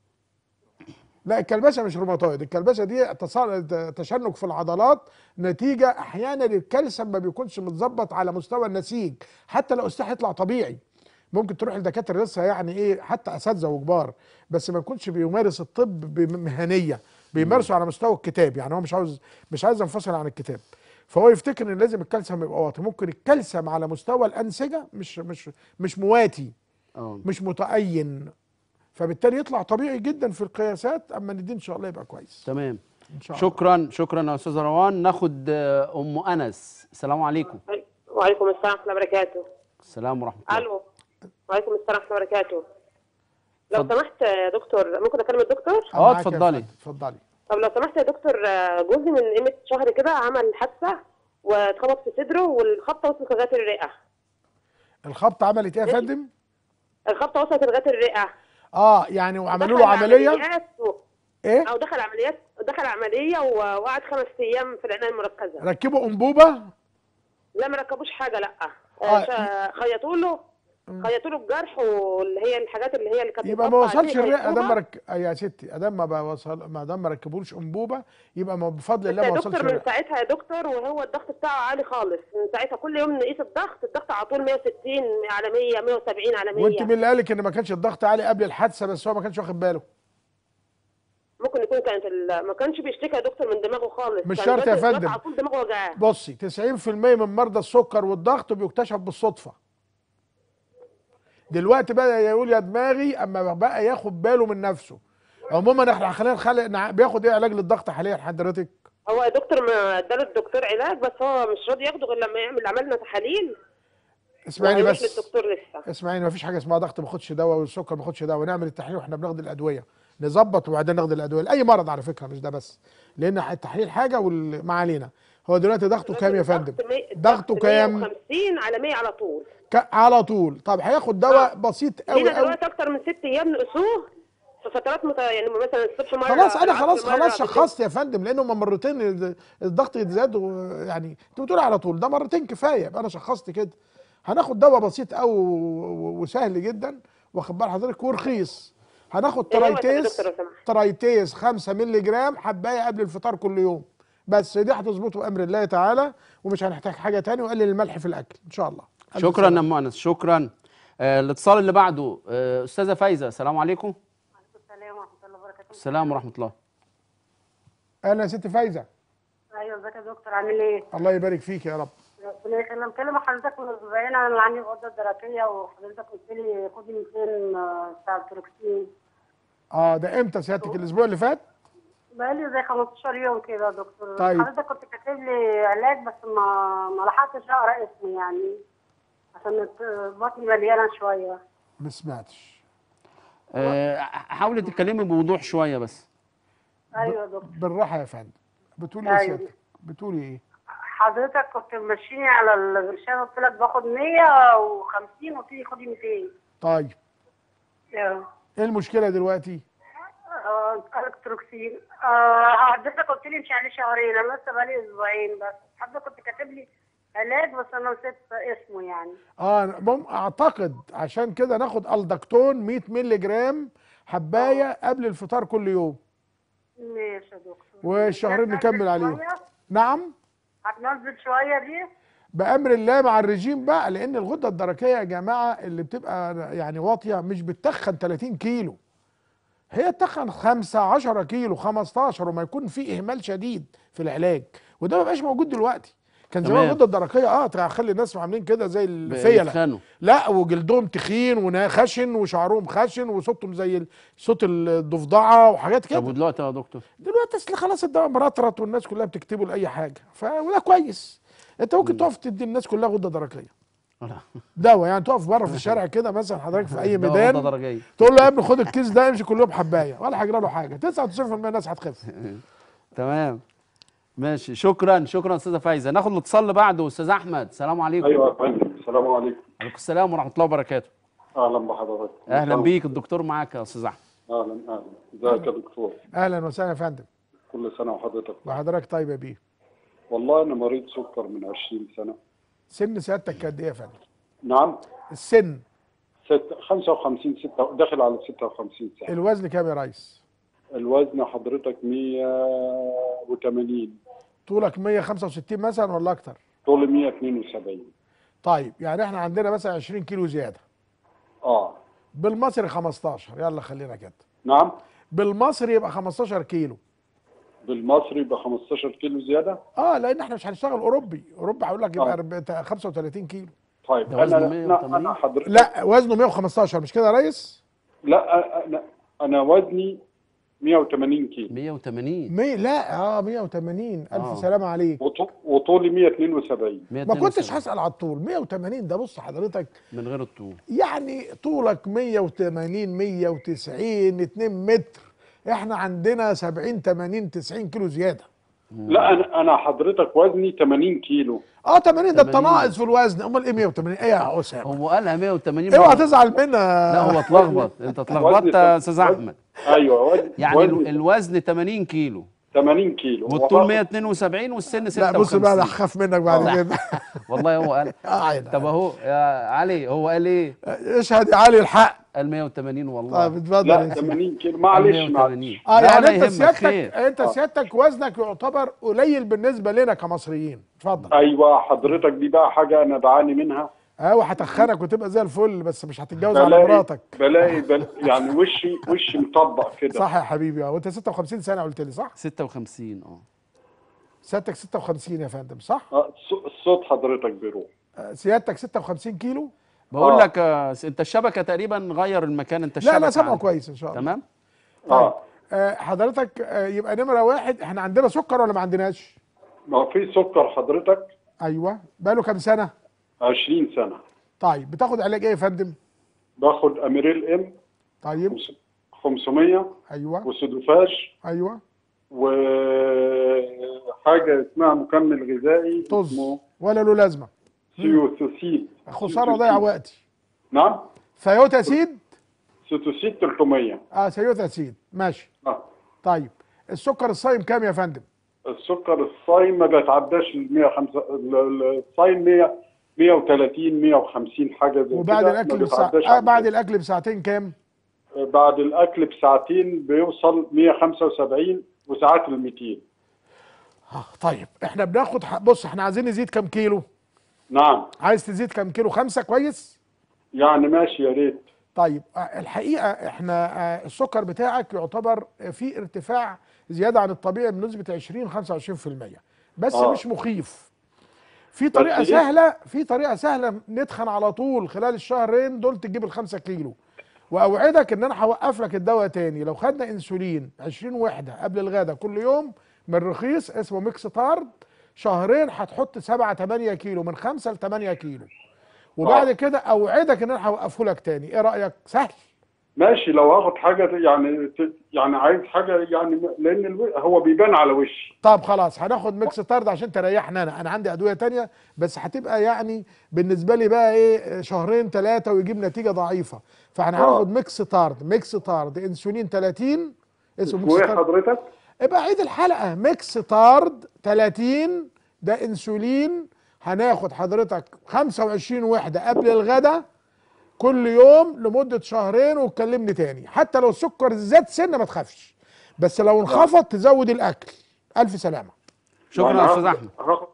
لا الكلبشه مش روماتايد، الكلبشه دي تشنج في العضلات نتيجه احيانا الكالسيوم ما بيكونش متظبط على مستوى النسيج، حتى لو استحي يطلع طبيعي. ممكن تروح لدكاتره لسه يعني ايه، حتى اساتذه وكبار، بس ما يكونش بيمارس الطب بمهنيه، بيمارسه على مستوى الكتاب، يعني هو مش عايز ينفصل عن الكتاب. فهو يفتكر ان لازم الكالسيوم يبقى واطي. ممكن الكالسيوم على مستوى الانسجه مش مواتي، مش متأين، فبالتالي يطلع طبيعي جدا في القياسات. اما نديه ان شاء الله يبقى كويس. تمام. ان شاء الله. شكرا يا استاذه روان. ناخد ام انس. السلام عليكم. وعليكم السلام ورحمه الله وبركاته. السلام ورحمه الله. الو. وعليكم السلام ورحمه الله وبركاته. لو سمحت يا دكتور، ممكن اكلم الدكتور؟ اتفضلي. طب لو سمحت يا دكتور، جوزي من قيمه شهر كده عمل حادثه واتخبط في صدره، والخبطه وصلت لغايه الرئه. الخبطه عملت ايه يا فندم؟ الخبطه وصلت لغايه الرئه. يعني وعملوا له عمليه؟ ايه؟ او دخل عمليه وقعد 5 ايام في العنايه المركزه. ركبوا انبوبه؟ لا ما ركبوش حاجه، لا. خيطوا له الجرح، واللي هي الحاجات اللي كانت يبقى ما وصلش الرئه. ادام يا ستي، ادام ما ركبولش انبوبه، يبقى ما بفضل الله ما وصلش الرئه. من ساعتها يا دكتور وهو الضغط بتاعه عالي خالص، من ساعتها كل يوم نقيس الضغط على طول 160 على 100 170 على 100. وانت مين اللي قالك ان ما كانش الضغط عالي قبل الحادثه بس هو ما كانش واخد باله؟ ممكن يكون ما كانش بيشتكي يا دكتور من دماغه خالص. مش شرط يا فندم. على طول دماغه وجعاه. بصي 90% من مرضى السكر والضغط بيكتشف بالصدفه. دلوقتي بقى يقول يا دماغي، اما بقى ياخد باله من نفسه. عموما احنا خلينا بياخد ايه علاج للضغط حاليا حضرتك؟ هو يا دكتور ما اداله الدكتور علاج، بس هو مش راضي ياخده غير لما عملنا تحاليل. اسمعيني بس. للدكتور لسه. اسمعيني، ما فيش حاجه اسمها ضغط ما باخدش دواء والسكر ما باخدش دواء. نعمل التحليل واحنا بناخد الادويه، نظبط وبعدين ناخد الادويه لاي مرض على فكره، مش ده بس، لان التحليل حاجه ما علينا. هو دلوقتي ضغطه كام يا فندم؟ ضغطه كام؟ 150 على 100 على طول. على طول. طب هياخد دواء بسيط قوي لينا دلوقتي اكتر من 6 ايام نقصوه في فترات يعني مثلا الصبح مره، خلاص انا العصر مرة، خلاص شخصت يا فندم، لانه هم مرتين الضغط يتزاد يعني انت بتقول على طول، ده مرتين كفايه، يبقى انا شخصت كده. هناخد دواء بسيط قوي وسهل جدا، واخد بال حضرتك، ورخيص. هناخد ترايتيز 5 مللي جرام حبايه قبل الفطار كل يوم، بس دي هتظبطه بامر الله تعالى، ومش هنحتاج حاجه تاني، وقلل الملح في الاكل ان شاء الله. شكرا يا ام انس، شكرا. الاتصال اللي بعده استاذه فايزه، السلام عليكم. السلام ورحمه الله وبركاته. السلام ورحمه الله. اهلا يا ست فايزه. ايوه ازيك يا دكتور، عامل ايه؟ الله يبارك فيك يا رب. ربنا يخليك. انا مكلمه حضرتك من اسبوعين، انا عندي غده درقيه، وحضرتك قلت لي خدي 200 بتاع التروكسين. ده امتى سيادتك؟ الاسبوع اللي فات؟ بقالي زي 15 يوم كده يا دكتور. طيب حضرتك كنت كاتب لي علاج، بس ما لحقتش اقرا اسمي يعني، عشان بطني مليانه شويه. ما سمعتش. حاولي تتكلمي بوضوح شويه بس. ايوه يا دكتور. بالراحه يا فندم. بتقولي ايه سيادتك؟ بتقولي ايه؟ حضرتك كنت ماشيني على البرشام، قلت لك باخد 150 وقلت لي خدي 200. طيب ايه المشكله دلوقتي؟ الكتروكسين. حضرتك قلت لي مش عليه شهرين، انا لسه بقالي اسبوعين بس. حضرتك كنت كاتب لي علاج بس انا نسيت اسمه يعني. اعتقد عشان كده ناخد الدكتون 100 مللي جرام حبايه قبل الفطار كل يوم. ماشي يا دكتور. والشهرين نكمل عليهم. نعم. هتنزل شويه دي؟ بامر الله مع الرجيم بقى، لان الغده الدرقيه يا جماعه اللي بتبقى يعني واطيه مش بتتخن 30 كيلو، هي تخن 5 10 كيلو 15، وما يكون في اهمال شديد في العلاج، وده ما بقاش موجود دلوقتي. كان زمان الغده الدرقيه تخلي الناس عاملين كده زي الفيله، لا وجلدهم تخين وخشن وشعرهم خشن وصوتهم زي صوت الضفدعه وحاجات كده. طب ودلوقتي يا دكتور؟ دلوقتي اصل خلاص الدواء مرطرط والناس كلها بتكتبه لاي حاجه، وده كويس. انت ممكن تقف تدي الناس كلها غده درقيه دواء، يعني تقف بره في الشارع كده مثلا حضرتك في اي ميدان تقول له يا ابني خد الكيس ده امشي كل يوم حبايه، ولا هيجرى له حاجه، 99% من الناس هتخف. تمام ماشي، شكرا شكرا استاذه فايزه. ناخد الاتصال اللي بعده، استاذ احمد، السلام عليكم. ايوه يا فندم، السلام عليكم. وعليكم السلام ورحمه الله وبركاته. اهلا بحضرتك. اهلا بيك، الدكتور معاك يا استاذ احمد. اهلا ازيك يا دكتور؟ اهلا وسهلا يا فندم. كل سنه وحضرتك وحضرتك طيب يا بيه. والله انا مريض سكر من 20 سنه. سن سيادتك قد ايه يا فندم؟ نعم. السن 55 6 داخل على 56 سنه. الوزن كام يا ريس؟ الوزن حضرتك 180. طولك 165 مثلا ولا اكتر؟ طولي 172. طيب يعني احنا عندنا مثلا 20 كيلو زياده. بالمصري 15، يلا خلينا كده. نعم. بالمصري يبقى 15 كيلو. بالمصري يبقى 15 كيلو زياده؟ لان احنا مش هنشتغل اوروبي هيقول لك يبقى 35 كيلو. طيب انا حضرتك لا وزنه 115 مش كده يا ريس؟ لا انا وزني 180 كيلو. 180 لا 180. الف سلامه عليك. وطولي 172. ما كنتش هسأل على الطول. 180 ده بص حضرتك من غير الطول، يعني طولك 180 190 2 متر، احنا عندنا 70 80 90 كيلو زياده. لا انا حضرتك وزني 80 كيلو. 80 ده انت ناقص في الوزن. امال ايه 180 ايه يا اسامه؟ هو قالها 180. اوعى تزعل منها. لا هو اتلخبط، انت اتلخبطت يا استاذ احمد. ايوه يعني الوزن 80 كيلو. 80 كيلو والطول 172 والسن 56. لا بص بقى انا هخاف منك بعد كده. والله هو قال. طب اهو يا علي، هو قال ايه؟ اشهد يا علي الحق. قال 180 والله. طيب اتفضل. لا 80 كيلو معلش. 180. يعني انت سيادتك وزنك يعتبر قليل بالنسبه لنا كمصريين. اتفضل. ايوه حضرتك دي بقى حاجه انا بعاني منها. هتخنك وتبقى زي الفل، بس مش هتتجوز على مراتك. بلاقي يعني وشي مطبق كده. صح يا حبيبي. وانت 56 سنه قلت لي صح؟ 56. سيادتك 56 يا فندم صح؟ الصوت حضرتك بيروح. سيادتك 56 كيلو؟ بقول لك انت الشبكه تقريبا غير المكان. انت الشبكه لا سامعه كويس ان شاء الله. تمام. طيب حضرتك يبقى نمره واحد، احنا عندنا سكر ولا ما عندناش؟ ما في سكر حضرتك. ايوه. بقاله كام سنه؟ 20 سنه. طيب بتاخد علاج ايه يا فندم؟ باخد اميريل ام. طيب 500. ايوه. وسودوفاش. ايوه. وحاجه اسمها مكمل غذائي اسمه ولا له لازمه. سيوتوسيد. خساره ضيع وقتي. نعم. ستوسيد 300. سيوتاسيد ماشي. اه طيب السكر الصايم كام يا فندم؟ السكر الصايم ما بيتعداش ال 105. الصايم 100 130 150 حاجه زي كده. وبعد الاكل بساعتين بعد الاكل بساعتين كام؟ بعد الاكل بساعتين بيوصل 175 وساعات ال 200. طيب احنا بناخد بص احنا عايزين نزيد كام كيلو؟ نعم. عايز تزيد كام كيلو؟ 5 كويس؟ يعني ماشي يا ريت. طيب الحقيقه احنا السكر بتاعك يعتبر في ارتفاع زياده عن الطبيعي بنسبه 20-25%، بس مش مخيف. في طريقه سهله ندخن على طول خلال الشهرين دول تجيب ال5 كيلو، واوعدك ان انا هوقف لك الدواء تاني. لو خدنا انسولين 20 وحده قبل الغداء كل يوم من رخيص اسمه ميكستارد، شهرين هتحط 7-8 كيلو، من 5 ل8 كيلو، وبعد كده اوعدك ان انا هوقفه لك تاني. ايه رايك؟ سهل؟ ماشي. لو هاخد حاجه يعني عايز حاجه يعني لان هو بيبان على وشي. طب خلاص هناخد ميكستارد عشان تريحنا. انا عندي ادويه تانية بس هتبقى يعني بالنسبه لي بقى ايه 2-3 ويجيب نتيجه ضعيفه، فاحنا هناخد ميكستارد انسولين 30 اسمه ميكستارد. حضرتك ابقى عيد الحلقه. ميكستارد 30 ده انسولين، هناخد حضرتك 25 وحده قبل الغداء كل يوم لمده شهرين، وتكلمني تاني. حتى لو السكر زاد سنه ما تخافش، بس لو انخفض تزود الاكل. الف سلامه. شكرا يا استاذ احمد.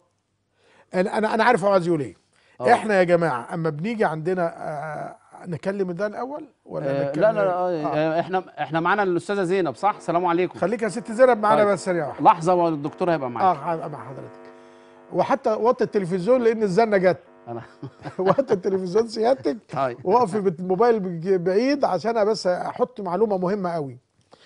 انا عارف هو عايز يقول ايه. احنا يا جماعه اما بنيجي عندنا نكلم ده الاول ولا لا احنا معانا الاستاذه زينب، صح؟ السلام عليكم. خليك يا ست زينب معانا. طيب. بس سريع لحظه والدكتور هيبقى معاك. هيبقى مع حضرتك. وحتى وطي التلفزيون لان الزنه جت. وطي التلفزيون سيادتك وقفي بالموبايل بعيد عشان انا بس احط معلومه مهمه قوي.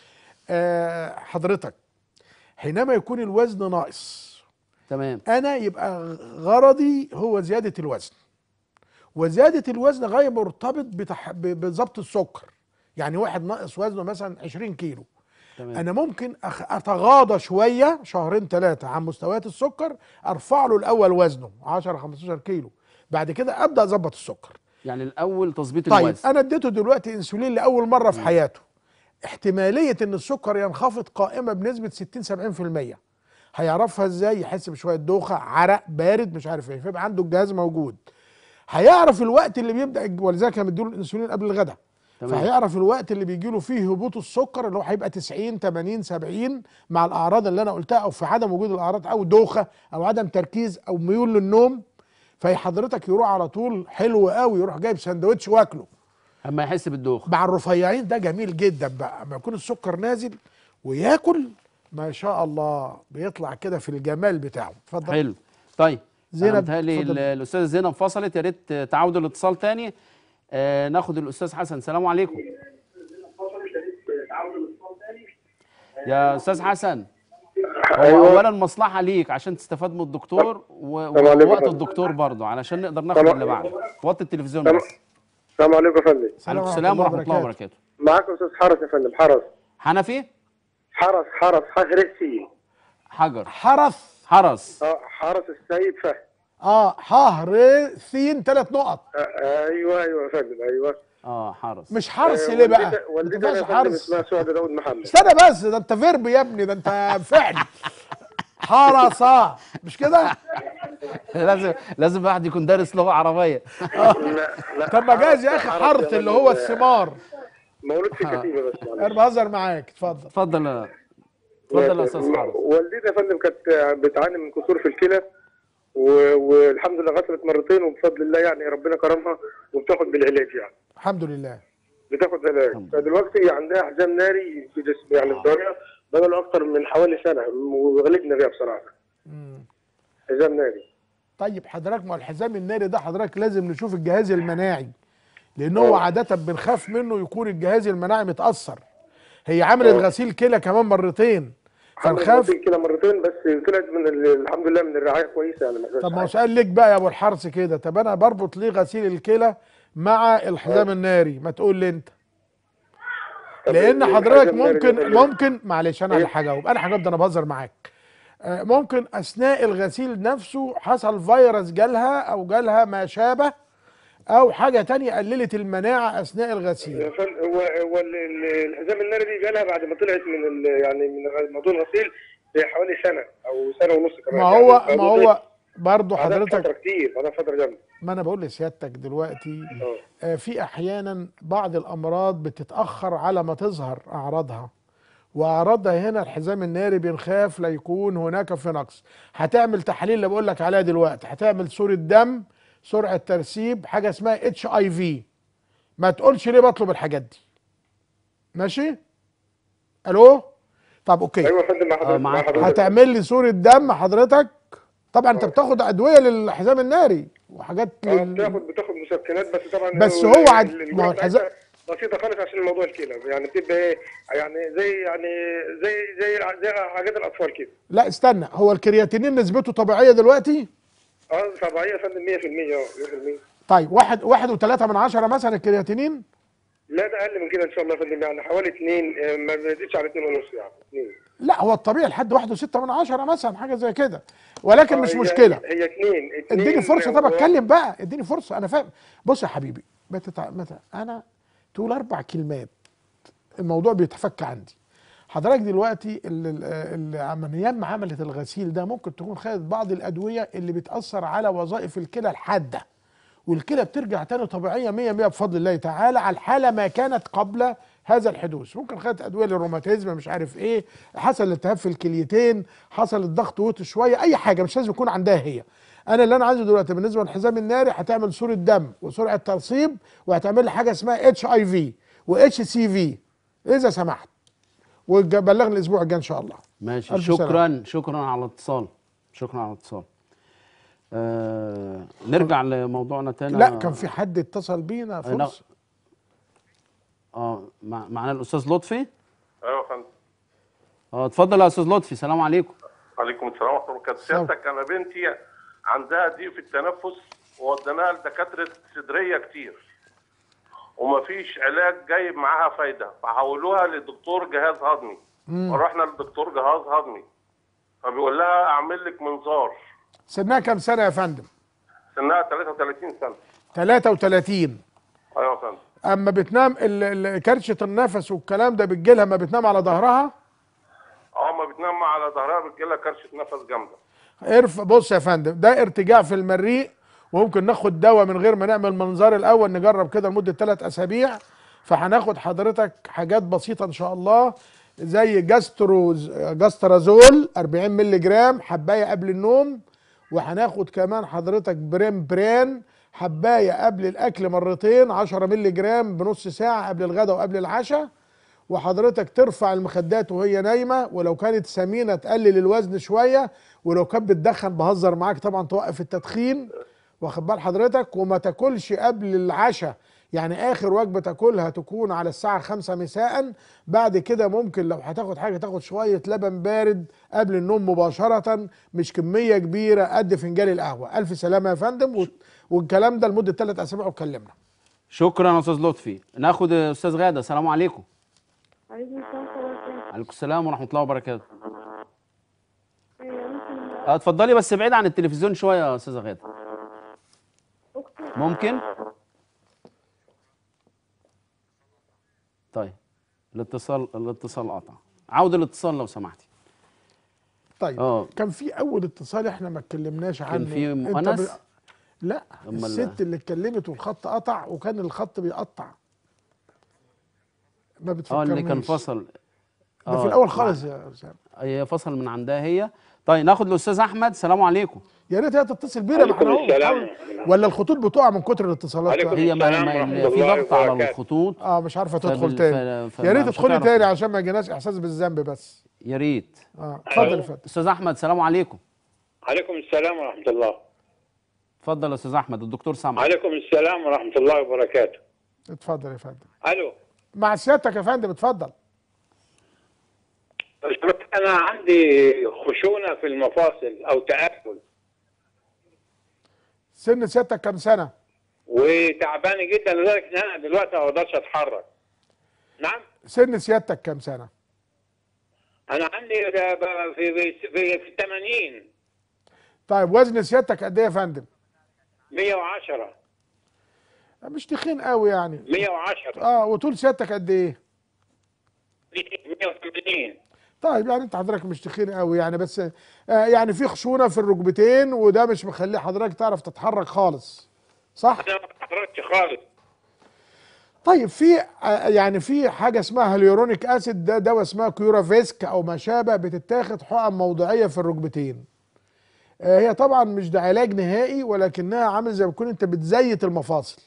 حضرتك حينما يكون الوزن ناقص، تمام، انا يبقى غرضي هو زياده الوزن، وزياده الوزن غير مرتبط بضبط السكر. يعني واحد ناقص وزنه مثلا 20 كيلو، تمام. انا ممكن اتغاضى شويه 2-3 عن مستويات السكر، ارفع له الاول وزنه 10-15 كيلو، بعد كده ابدا اظبط السكر. يعني الاول تظبيط الوزن. طيب انا اديته دلوقتي انسولين لاول مره في حياته، احتماليه ان السكر ينخفض قائمه بنسبه 60-70%. هيعرفها ازاي؟ يحس بشويه دوخه، عرق، بارد، مش عارف ايه، فيبقى عنده الجهاز موجود. هيعرف الوقت اللي بيبدا، ولذلك مديله الانسولين قبل الغداء، فهيعرف الوقت اللي بيجي له فيه هبوط السكر، اللي هو هيبقى 90-80-70 مع الاعراض اللي انا قلتها، او في عدم وجود الاعراض، او دوخه، او عدم تركيز، او ميول للنوم. فحضرتك يروح على طول حلو قوي، يروح جايب سندوتش واكله اما يحس بالدوخه. مع الرفيعين ده جميل جدا بقى، اما يكون السكر نازل وياكل ما شاء الله بيطلع كده في الجمال بتاعه. اتفضل. حلو. طيب زينب، متهيألي الاستاذه زينب فصلت، يا ريت تعودوا الاتصال تاني. ناخد الاستاذ حسن. السلام عليكم يا استاذ حسن. هو اولا مصلحه ليك عشان تستفاد من الدكتور ووقت الدكتور برضه علشان نقدر ناخد اللي بعده. وطي التلفزيون بس. السلام عليكم يا فندم. عليكم السلام ورحمه الله وبركاته. معاكم استاذ حرس يا فندم. حرس حنفي. حرس حرسي حجر حرس حرس السيد فهد. حرسين 3 نقط. ايوه يا فندم. ايوه حرس. مش حرس ليه بقى؟ والدتي يا فندم اسمها سعد داود محمد. استنى بس، ده انت فيرب يا ابني، ده انت فعل. حرسة مش كده؟ لازم واحد يكون دارس لغه عربيه. لا طب ما جاز يا اخي حرث اللي هو الثمار. مولود في كتيبه بس. انا بهزر معاك. اتفضل يا استاذ حرس. والدتي يا فندم كانت بتعاني من كسور في الكلى، والحمد لله غسلت مرتين، وبفضل الله يعني ربنا كرمها وبتاخد بالعلاج. يعني الحمد لله بتاخد علاج. فدلوقتي عندها حزام ناري في جسم، يعني في ضهرها بقاله اكتر من حوالي سنه، وغلبنا بيها بصراحه. حزام ناري. طيب حضرتك، ما الحزام الناري ده حضرتك لازم نشوف الجهاز المناعي، لان هو عاده بنخاف منه يكون الجهاز المناعي متاثر. هي عملت غسيل كلى كمان مرتين، فنخاف. غسيل كلى مرتين بس طلعت من الحمد لله من الرعايه كويسه يعني. طب ما هو سؤال ليك بقى يا ابو الحرس كده، طب انا بربط ليه غسيل الكلى مع الحزام الناري؟ ما تقول لي انت. لان حضرتك ممكن معلش انا اللي هجاوب، ده انا بهزر معاك. ممكن اثناء الغسيل نفسه حصل فيروس جالها او جالها ما شابه، او حاجه تانية قللت المناعه اثناء الغسيل. هو الحزام الناري دي جالها بعد ما طلعت يعني من موضوع الغسيل بحوالي سنه او سنه ونص كمان. ما هو برضه حضرتك فتره كتير، بعدها فتره جامده. ما انا بقول لسيادتك دلوقتي في احيانا بعض الامراض بتتاخر على ما تظهر اعراضها، واعراضها هنا الحزام الناري بنخاف لا يكون هناك في نقص. هتعمل تحاليل اللي بقول لك عليها دلوقتي، هتعمل صوره دم، سرعه ترسيب، حاجه اسمها HIV. ما تقولش ليه بطلب الحاجات دي. ماشي؟ الو؟ طب اوكي. ايوه يا فندم مع حضرتك. هتعمل لي صوره دم حضرتك. طبعا انت بتاخد ادويه للحزام الناري وحاجات بتاخد مسكنات، بس طبعا بس هو ما هو الحزام بسيطه خالص عشان موضوع الكلى، يعني بتبقى ايه يعني زي حاجات الاطفال كده. لا استنى، هو الكرياتينين نسبته طبيعيه دلوقتي؟ طبيعيه يا فندم 100%. طيب 1.3 مثلا الكرياتينين؟ لا ده اقل من كده ان شاء الله يا فندم، يعني حوالي 2، ما بيزيدش على 2.5 يعني 2. لا هو الطبيعي لحد 1.6 مثلا، حاجه زي كده، ولكن مش مشكله. هي 2. اديني فرصه، طب اتكلم بقى، اديني فرصه. انا فاهم. بص يا حبيبي، انا تقول 4 كلمات الموضوع بيتفك عندي. حضرتك دلوقتي ايام عمليه الغسيل ده ممكن تكون خدت بعض الادويه اللي بتاثر على وظائف الكلى الحاده، والكلى بترجع تاني طبيعيه 100 بفضل الله تعالى على الحاله ما كانت قبل هذا الحدوث. ممكن خدت ادويه للروماتيزم، مش عارف ايه، حصل التهاب في الكليتين، حصل الضغط وطي شويه، اي حاجه مش لازم يكون عندها هي. انا اللي انا عايزه دلوقتي بالنسبه للحزام الناري، هتعمل صوره دم وسرعه ترسيب، وهتعمل لي حاجه اسمها HIV وHCV اذا سمحت، وبلغني الاسبوع الجاي ان شاء الله. ماشي. شكرا على الاتصال. نرجع لموضوعنا تاني. لا كان في حد اتصل بينا فرصه. معنا الاستاذ لطفي. ايوه يا فندم. اتفضل يا استاذ لطفي. السلام عليكم. وعليكم السلام ورحمه الله وبركاته. سيادتك انا بنتي عندها ضيق في التنفس، ووديناها لدكاتره صدريه كتير ومفيش علاج جايب معاها فايده، فحولوها لدكتور جهاز هضمي. ورحنا للدكتور جهاز هضمي فبيقول لها اعمل لك منظار. سنها كام سنه يا فندم؟ سنها 33 سنه. 33. ايوه يا فندم. اما بتنام كرشه النفس والكلام ده بتجيلها ما بتنام على ظهرها؟ ما بتنام على ظهرها بتجيلها كرشه نفس جامده. بص يا فندم، ده ارتجاع في المريء، وممكن ناخد دواء من غير ما نعمل منظار الاول، نجرب كده لمده 3 اسابيع. فهناخد حضرتك حاجات بسيطه ان شاء الله، زي جاسترازول 40 مللي جرام حبايه قبل النوم، وهناخد كمان حضرتك برين حبايه قبل الاكل مرتين 10 مللي جرام بنص ساعه قبل الغداء وقبل العشاء. وحضرتك ترفع المخدات وهي نايمه، ولو كانت سمينه تقلل الوزن شويه، ولو كانت بتدخن بهزر معاك طبعا توقف التدخين، واخد بال حضرتك. وما تاكلش قبل العشاء، يعني اخر وجبه تاكلها تكون على الساعه 5 مساء. بعد كده ممكن لو هتاخد حاجه تاخد شويه لبن بارد قبل النوم مباشره، مش كميه كبيره قد فنجان القهوه. الف سلامه يا فندم. والكلام ده لمده 3 اسابيع وكلمنا. شكرا يا استاذ لطفي. ناخد استاذ غاده. السلام عليكم. عليكم السلام ورحمه الله وبركاته. اتفضلي بس بعيد عن التلفزيون شويه يا استاذه غاده. ممكن؟ طيب الاتصال قطع. عود الاتصال لو سمحتي. طيب كان في اول اتصال احنا ما اتكلمناش عنه. كان في مؤنث؟ لا الست اللي اتكلمت والخط قطع، وكان الخط بيقطع ما بتفكرنيش. اللي كان فصل ده في الاول خالص يا اسامه. هي فصل من عندها هي. طيب ناخد الاستاذ احمد. السلام عليكم. يا ريت هي تتصل بينا. ولا الخطوط بتقع من كتر الاتصالات؟ هي في ضغط على الخطوط. مش عارفه تدخل تاني. يا ريت تدخلي تاني عشان ما يجيناش احساس بالذنب بس. يا ريت. اتفضل يا فندم. استاذ احمد. السلام عليكم. عليكم السلام ورحمه الله. اتفضل يا استاذ احمد، الدكتور سامع. عليكم السلام ورحمه الله وبركاته. اتفضل يا فندم. الو. مع سيادتك يا فندم، اتفضل. انا عندي خشونه في المفاصل او تآكل. سن سيادتك كام سنه؟ وتعبانه جدا لدرجه ان انا دلوقتي ما اقدرش اتحرك. نعم. سن سيادتك كام سنه؟ انا عندي في 80. طيب وزن سيادتك قد ايه يا فندم؟ 110. مش تخين قوي يعني. 110. وطول سيادتك قد ايه؟ 180. طيب يعني انت حضرتك مش تخين قوي يعني، بس يعني في خشونه في الركبتين، وده مش مخلي حضرتك تعرف تتحرك خالص، صح؟ انا ما اتحركتش خالص. طيب في يعني في حاجه اسمها هيلورونيك اسيد، ده دواء اسمها كيورافيسك او ما شابه، بتتاخد حقن موضعيه في الركبتين. هي طبعا مش ده علاج نهائي، ولكنها عامل زي ما تكون انت بتزيت المفاصل.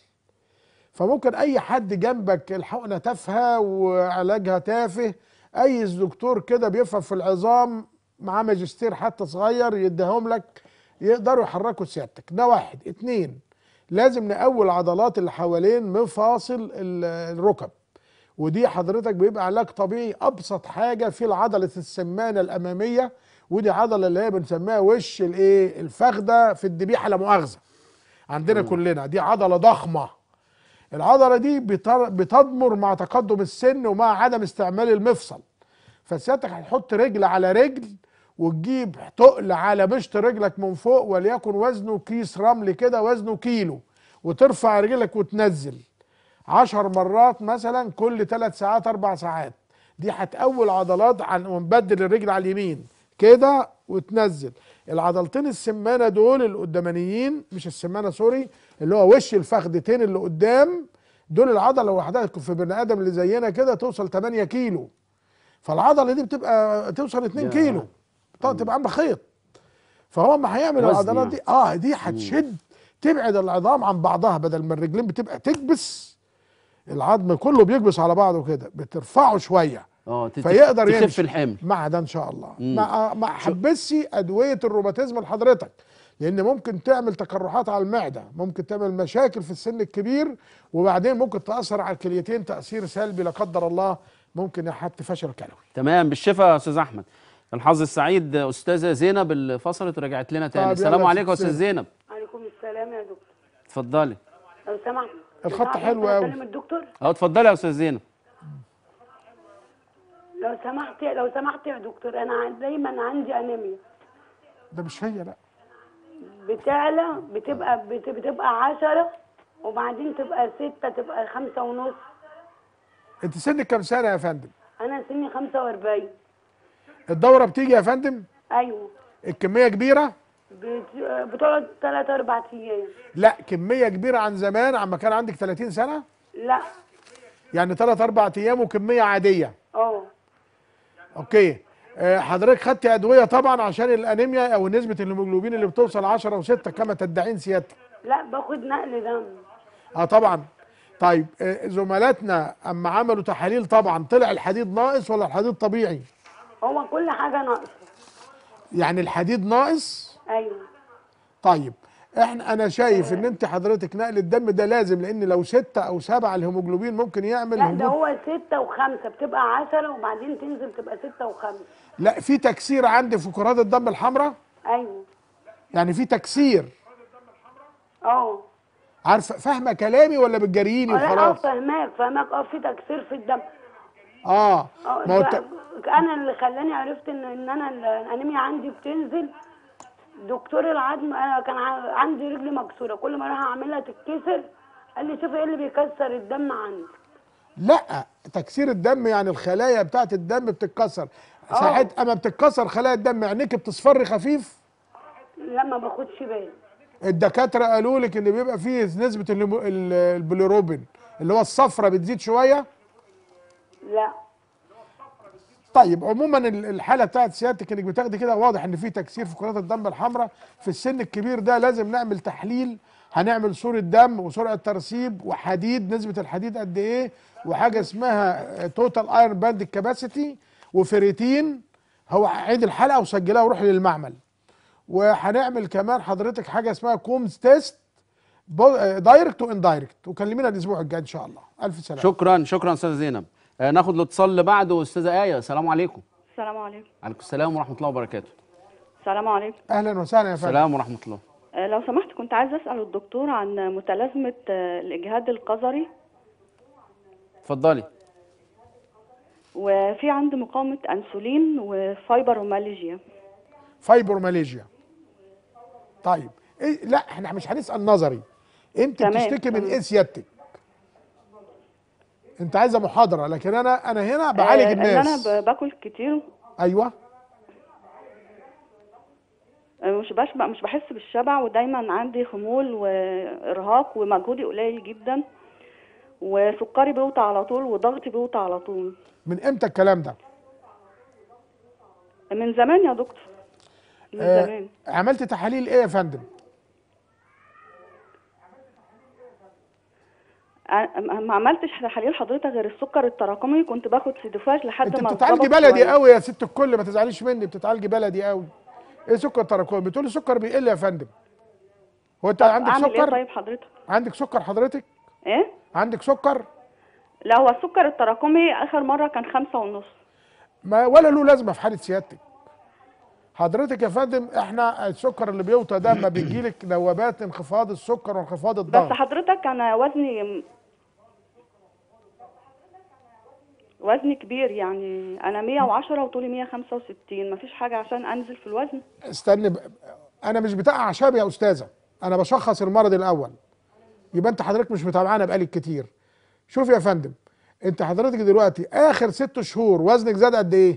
فممكن اي حد جنبك الحقنه تافهه وعلاجها تافه، اي دكتور كده بيفهم في العظام معاه ماجستير حتى صغير يديهم لك، يقدروا يحركوا سيادتك. ده واحد. اتنين، لازم نقوي العضلات اللي حوالين مفاصل الركب، ودي حضرتك بيبقى علاج طبيعي. ابسط حاجه في العضله السمانه الاماميه، ودي عضله اللي هي بنسميها وش الايه، الفخده في الذبيحه لا مؤاخذه عندنا كلنا. دي عضله ضخمه. العضله دي بتضمر مع تقدم السن ومع عدم استعمال المفصل. فسيادتك هتحط رجل على رجل وتجيب تقل على مشط رجلك من فوق، وليكن وزنه كيس رمل كده، وزنه كيلو، وترفع رجلك وتنزل 10 مرات مثلا كل 3 ساعات 4 ساعات. دي هتقوي العضلات. ونبدل الرجل على اليمين كده وتنزل العضلتين السمانه دول القدامانيين، مش السمانه سوري، اللي هو وش الفخدتين اللي قدام دول. العضله لوحدها في بني ادم اللي زينا كده توصل 8 كيلو. فالعضله دي بتبقى توصل 2 كيلو، تبقى عامله خيط. فهو ما هيعمل العضلات دي دي هتشد، تبعد العظام عن بعضها، بدل ما الرجلين بتبقى تكبس، العظم كله بيكبس على بعضه كده، بترفعه شويه فيقدر تخف الحمل مع ده ان شاء الله. ما حبسش ادويه الروماتيزم لحضرتك، لان ممكن تعمل تقرحات على المعده، ممكن تعمل مشاكل في السن الكبير، وبعدين ممكن تاثر على الكليتين تاثير سلبي لا قدر الله، ممكن يحط فشل كلوي. تمام، بالشفاء يا استاذ احمد. الحظ السعيد استاذه زينب اللي فصلت ورجعت لنا تاني. السلام عليكم يا استاذ زينب. وعليكم السلام يا دكتور. اتفضلي. لو سمحت الخط حلو قوي. اكلم الدكتور؟ اتفضلي يا استاذ زينب. لو سمحت يا دكتور، انا دايما عندي انيميا. ده مش هي، لا بتعلى، بتبقى 10 وبعدين تبقى 6، تبقى 5.5. انت سنك كام سنه يا فندم؟ انا سني 45. الدوره بتيجي يا فندم؟ ايوه. الكميه كبيره؟ بتقعد 3 4 ايام. لا كميه كبيره عن زمان، عما كان عندك 30 سنه؟ لا يعني 3 4 ايام وكميه عاديه. اوكي. حضرتك خدتي ادويه طبعا عشان الانيميا او نسبه الهيموجلوبين اللي بتوصل 10 و6 كما تدعين سيادتك؟ لا باخد نقل دم. طبعا. طيب زملاتنا اما عملوا تحاليل طبعا طلع الحديد ناقص ولا الحديد طبيعي؟ هو كل حاجه ناقصه. يعني الحديد ناقص؟ ايوه. طيب انا شايف ان انت حضرتك نقل الدم ده لازم، لان لو 6 أو 7 الهيموجلوبين ممكن يعمل لا ده هو 6 و5، بتبقى 10 وبعدين تنزل تبقى 6 و5. لا في تكسير عندي في كرات الدم الحمراء. ايوه. يعني في تكسير. عارفه فاهمه كلامي ولا بتجريني وخلاص؟ فاهماك في تكسير في الدم. ما هو انا اللي خلاني عرفت ان انا الانيميا عندي بتنزل. دكتور العظم، انا كان عندي رجلي مكسوره، كل ما اروح اعملها تتكسر، قال لي شوفي ايه اللي بيكسر الدم عندي. لا تكسير الدم يعني الخلايا بتاعت الدم بتتكسر. ساعات اما بتتكسر خلايا الدم عينيك بتصفر خفيف؟ لا ما باخدش بالي. الدكاتره قالوا لك ان بيبقى فيه نسبه البيليروبين اللي هو الصفرة بتزيد شويه؟ لا. طيب عموما الحاله بتاعت سيادتك انك بتاخدي كده، واضح ان في تكسير في كرات الدم الحمراء. في السن الكبير ده لازم نعمل تحليل، هنعمل صوره دم وسرعه ترسيب وحديد، نسبه الحديد قد ايه، وحاجه اسمها توتال ايرون باند كاباسيتي، وفيريتين. هو عيد الحلقه وسجلها وروح للمعمل. وهنعمل كمان حضرتك حاجه اسمها كومز تيست دايركت واندايركت، وكلمينا الاسبوع الجاي ان شاء الله. الف سلامه. شكرا استاذه زينب. ناخد الاتصال اللي بعده. استاذه ايه، السلام عليكم. السلام عليكم. وعليكم السلام ورحمه الله وبركاته. السلام عليكم. اهلا وسهلا يا فندم. السلام ورحمه الله. لو سمحت كنت عايزه اسال الدكتور عن متلازمه الاجهاد القذري. اتفضلي. وفي عندي مقاومه انسولين وفايبرومالجيا. فايبرومالجيا. طيب لا احنا مش هنسال نظري، انت تمام، بتشتكي من تمام. ايه سيادتك؟ انت عايزه محاضره، لكن انا هنا بعالج ان الناس. انا باكل كتير، ايوه. مش بشبع، مش بحس بالشبع، ودايما عندي خمول وارهاق ومجهودي قليل جدا، وسكري بيوطى على طول وضغطي بيوطى على طول. من امتى الكلام ده؟ من زمان يا دكتور، من زمان. عملت تحاليل ايه يا فندم؟ ما عملتش تحاليل حضرتك غير السكر التراكمي، كنت باخد سيدوفاج لحد انت ما بتتعالجي اتظبط بلدي شوية. قوي يا ست الكل، ما تزعليش مني، بتتعالجي بلدي قوي. ايه سكر تراكمي؟ بتقولي السكر بيقل يا فندم. هو انت طب عندك اعمل سكر؟ ايه طيب حضرتك؟ عندك سكر حضرتك؟ ايه؟ عندك سكر؟ لا، هو السكر التراكمي اخر مره كان 5.5. ما ولا له لازمه في حاله سيادتك. حضرتك يا فندم احنا السكر اللي بيوطى ده ما بيجيلك نوبات انخفاض السكر وانخفاض الضغط. بس حضرتك انا وزني كبير، يعني انا 110 وطولي 165، مفيش حاجه عشان انزل في الوزن. استني انا مش بتاع اعشاب يا استاذه، انا بشخص المرض الاول. يبقى انت حضرتك مش متابعانا بقالك كتير. شوف يا فندم، انت حضرتك دلوقتي اخر 6 شهور وزنك زاد قد ايه؟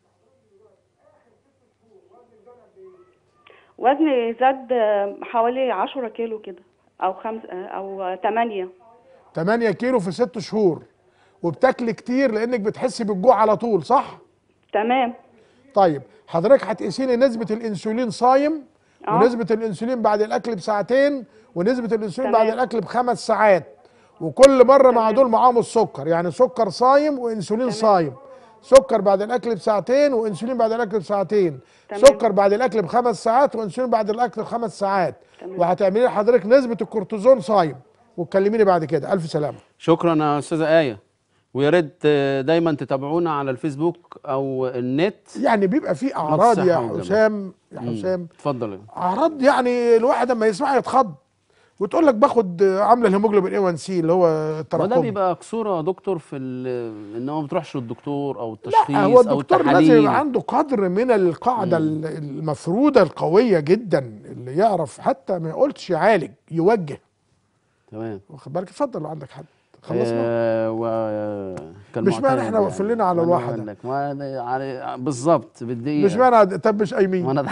وزني زاد حوالي 10 كيلو كده، او 5 او 8. 8 كيلو في 6 شهور، وبتاكل كتير لانك بتحسي بالجوع على طول، صح؟ تمام. طيب حضرتك هتقيسي لي نسبه الانسولين صايم، ونسبه الانسولين بعد الاكل بساعتين، ونسبه الانسولين بعد الاكل ب5 ساعات، وكل مره مع دول معاهم السكر، يعني سكر صايم وانسولين صايم. سكر بعد الاكل بساعتين وانسولين بعد الاكل بساعتين. سكر بعد الاكل ب5 ساعات وانسولين بعد الاكل ب5 ساعات. وهتعملي لحضرتك نسبه الكورتيزون صايم، وتكلميني بعد كده. الف سلامه. شكرا يا استاذه ايه، ويا ريت دايما تتابعونا على الفيسبوك او النت. يعني بيبقى في اعراض يا حسام، اتفضل. اعراض يعني الواحد لما يسمعها يتخض، وتقول لك باخد عامله الهيموجلوبين A1C اللي هو التراكمي. وده بيبقى قصوره يا دكتور في ان هو ما بتروحش للدكتور او التشخيص لا، هو او الدكتور التحاليل. لازم يبقى عنده قدر من القاعده المفروده القويه جدا، اللي يعرف حتى ما يقولش يعالج، يوجه. تمام. واخد بالك؟ اتفضل لو عندك حد. خلصنا. مش معنى احنا واقفين لنا على الواحده. بالظبط بالدقيقه. مش معنى طب مش قايمين.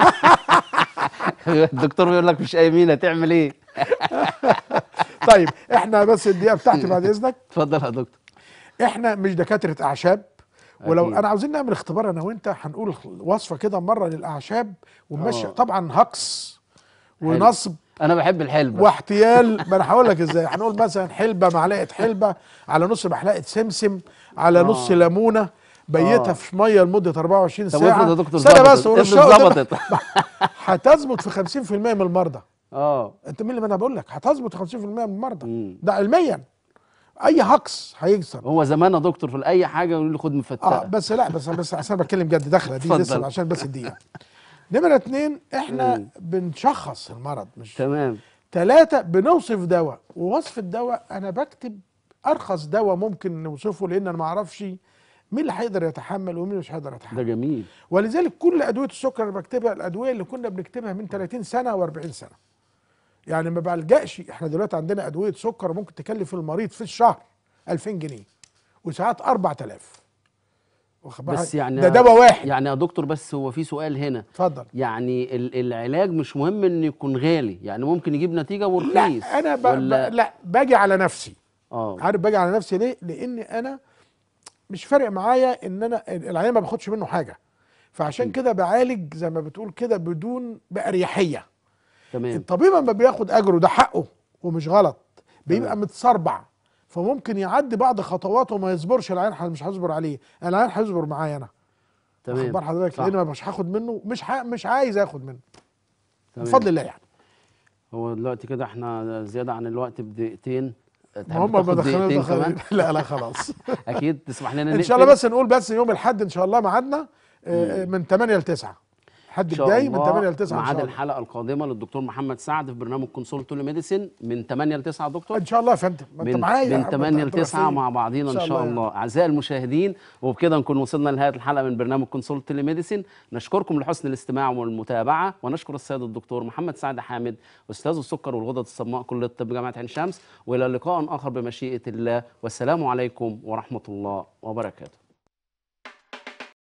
الدكتور بيقول لك مش قايمين، هتعمل ايه؟ طيب احنا بس الدقيقه بتاعتي بعد اذنك. اتفضل يا دكتور. احنا مش دكاتره اعشاب، ولو انا عاوزين نعمل اختبار انا وانت، هنقول وصفه كده مره للاعشاب ونمشي. طبعا هقص ونصب. انا بحب الحلبه واحتيال. ما انا هقول لك ازاي. هنقول مثلا حلبه، معلقه حلبه على نص معلقه سمسم على نص ليمونه، بيتها في ميه لمده 24 ساعه. طب افرض يا دكتور ظبطت هتظبط في 50% من المرضى. انت مين اللي انا بقول لك هتظبط 50% من المرضى. ده علميا. اي هقص هيكسر. هو زمان يا دكتور في اي حاجه يقول لي خد مفتقه. بس لا، بس عشان بتكلم جد، داخله دي لسه عشان بس الدقيقه. نمرة 2 احنا بنشخص المرض، مش تمام. 3 بنوصف دواء، ووصف الدواء انا بكتب ارخص دواء ممكن نوصفه، لان انا ما اعرفش مين اللي هيقدر يتحمل ومين مش هيقدر يتحمل. ده جميل. ولذلك كل ادويه السكر اللي بكتبها الادويه اللي كنا بنكتبها من 30 سنه و40 سنه. يعني ما بلجاش. احنا دلوقتي عندنا ادويه سكر ممكن تكلف المريض في الشهر 2000 جنيه وساعات 4000. بس يعني ده دواء واحد. يعني يا دكتور، بس هو في سؤال هنا. اتفضل. يعني العلاج مش مهم انه يكون غالي، يعني ممكن يجيب نتيجه ورخيص. لا انا لا باجي على نفسي. عارف باجي على نفسي ليه؟ لان انا مش فارق معايا ان انا العيان ما باخدش منه حاجه، فعشان كده بعالج زي ما بتقول كده باريحيه. تمام. الطبيب لما بياخد اجره ده حقه ومش غلط، بيبقى متصربع، فممكن يعدي بعض خطواته وما يصبرش. العيان مش هيصبر عليه، العيان هيصبر معايا انا. تمام. اخبار حضرتك، لان مش هاخد منه، مش عايز اخد منه بفضل الله. يعني هو دلوقتي كده احنا زياده عن الوقت بدقيقتين. هم ما دخلوا لا خلاص. اكيد تسمح لنا ان شاء الله. بس نقول بس يوم الاحد ان شاء الله ميعادنا من 8 ل 9. الحد الجاي من 8 ل 9 ميعاد الحلقه القادمه للدكتور محمد سعد في برنامج كونسول تيليميديسين من 8 ل 9 يا دكتور. ان شاء الله يا فندم، ما انت معايا من 8 ل 9 مع بعضينا ان شاء الله. اعزائي المشاهدين، وبكده نكون وصلنا لنهايه الحلقه من برنامج كونسول تيليميديسين. نشكركم لحسن الاستماع والمتابعه، ونشكر السيد الدكتور محمد سعد حامد استاذ السكر والغدد الصماء كليه الطب جامعه عين شمس، والى لقاء اخر بمشيئه الله، والسلام عليكم ورحمه الله وبركاته.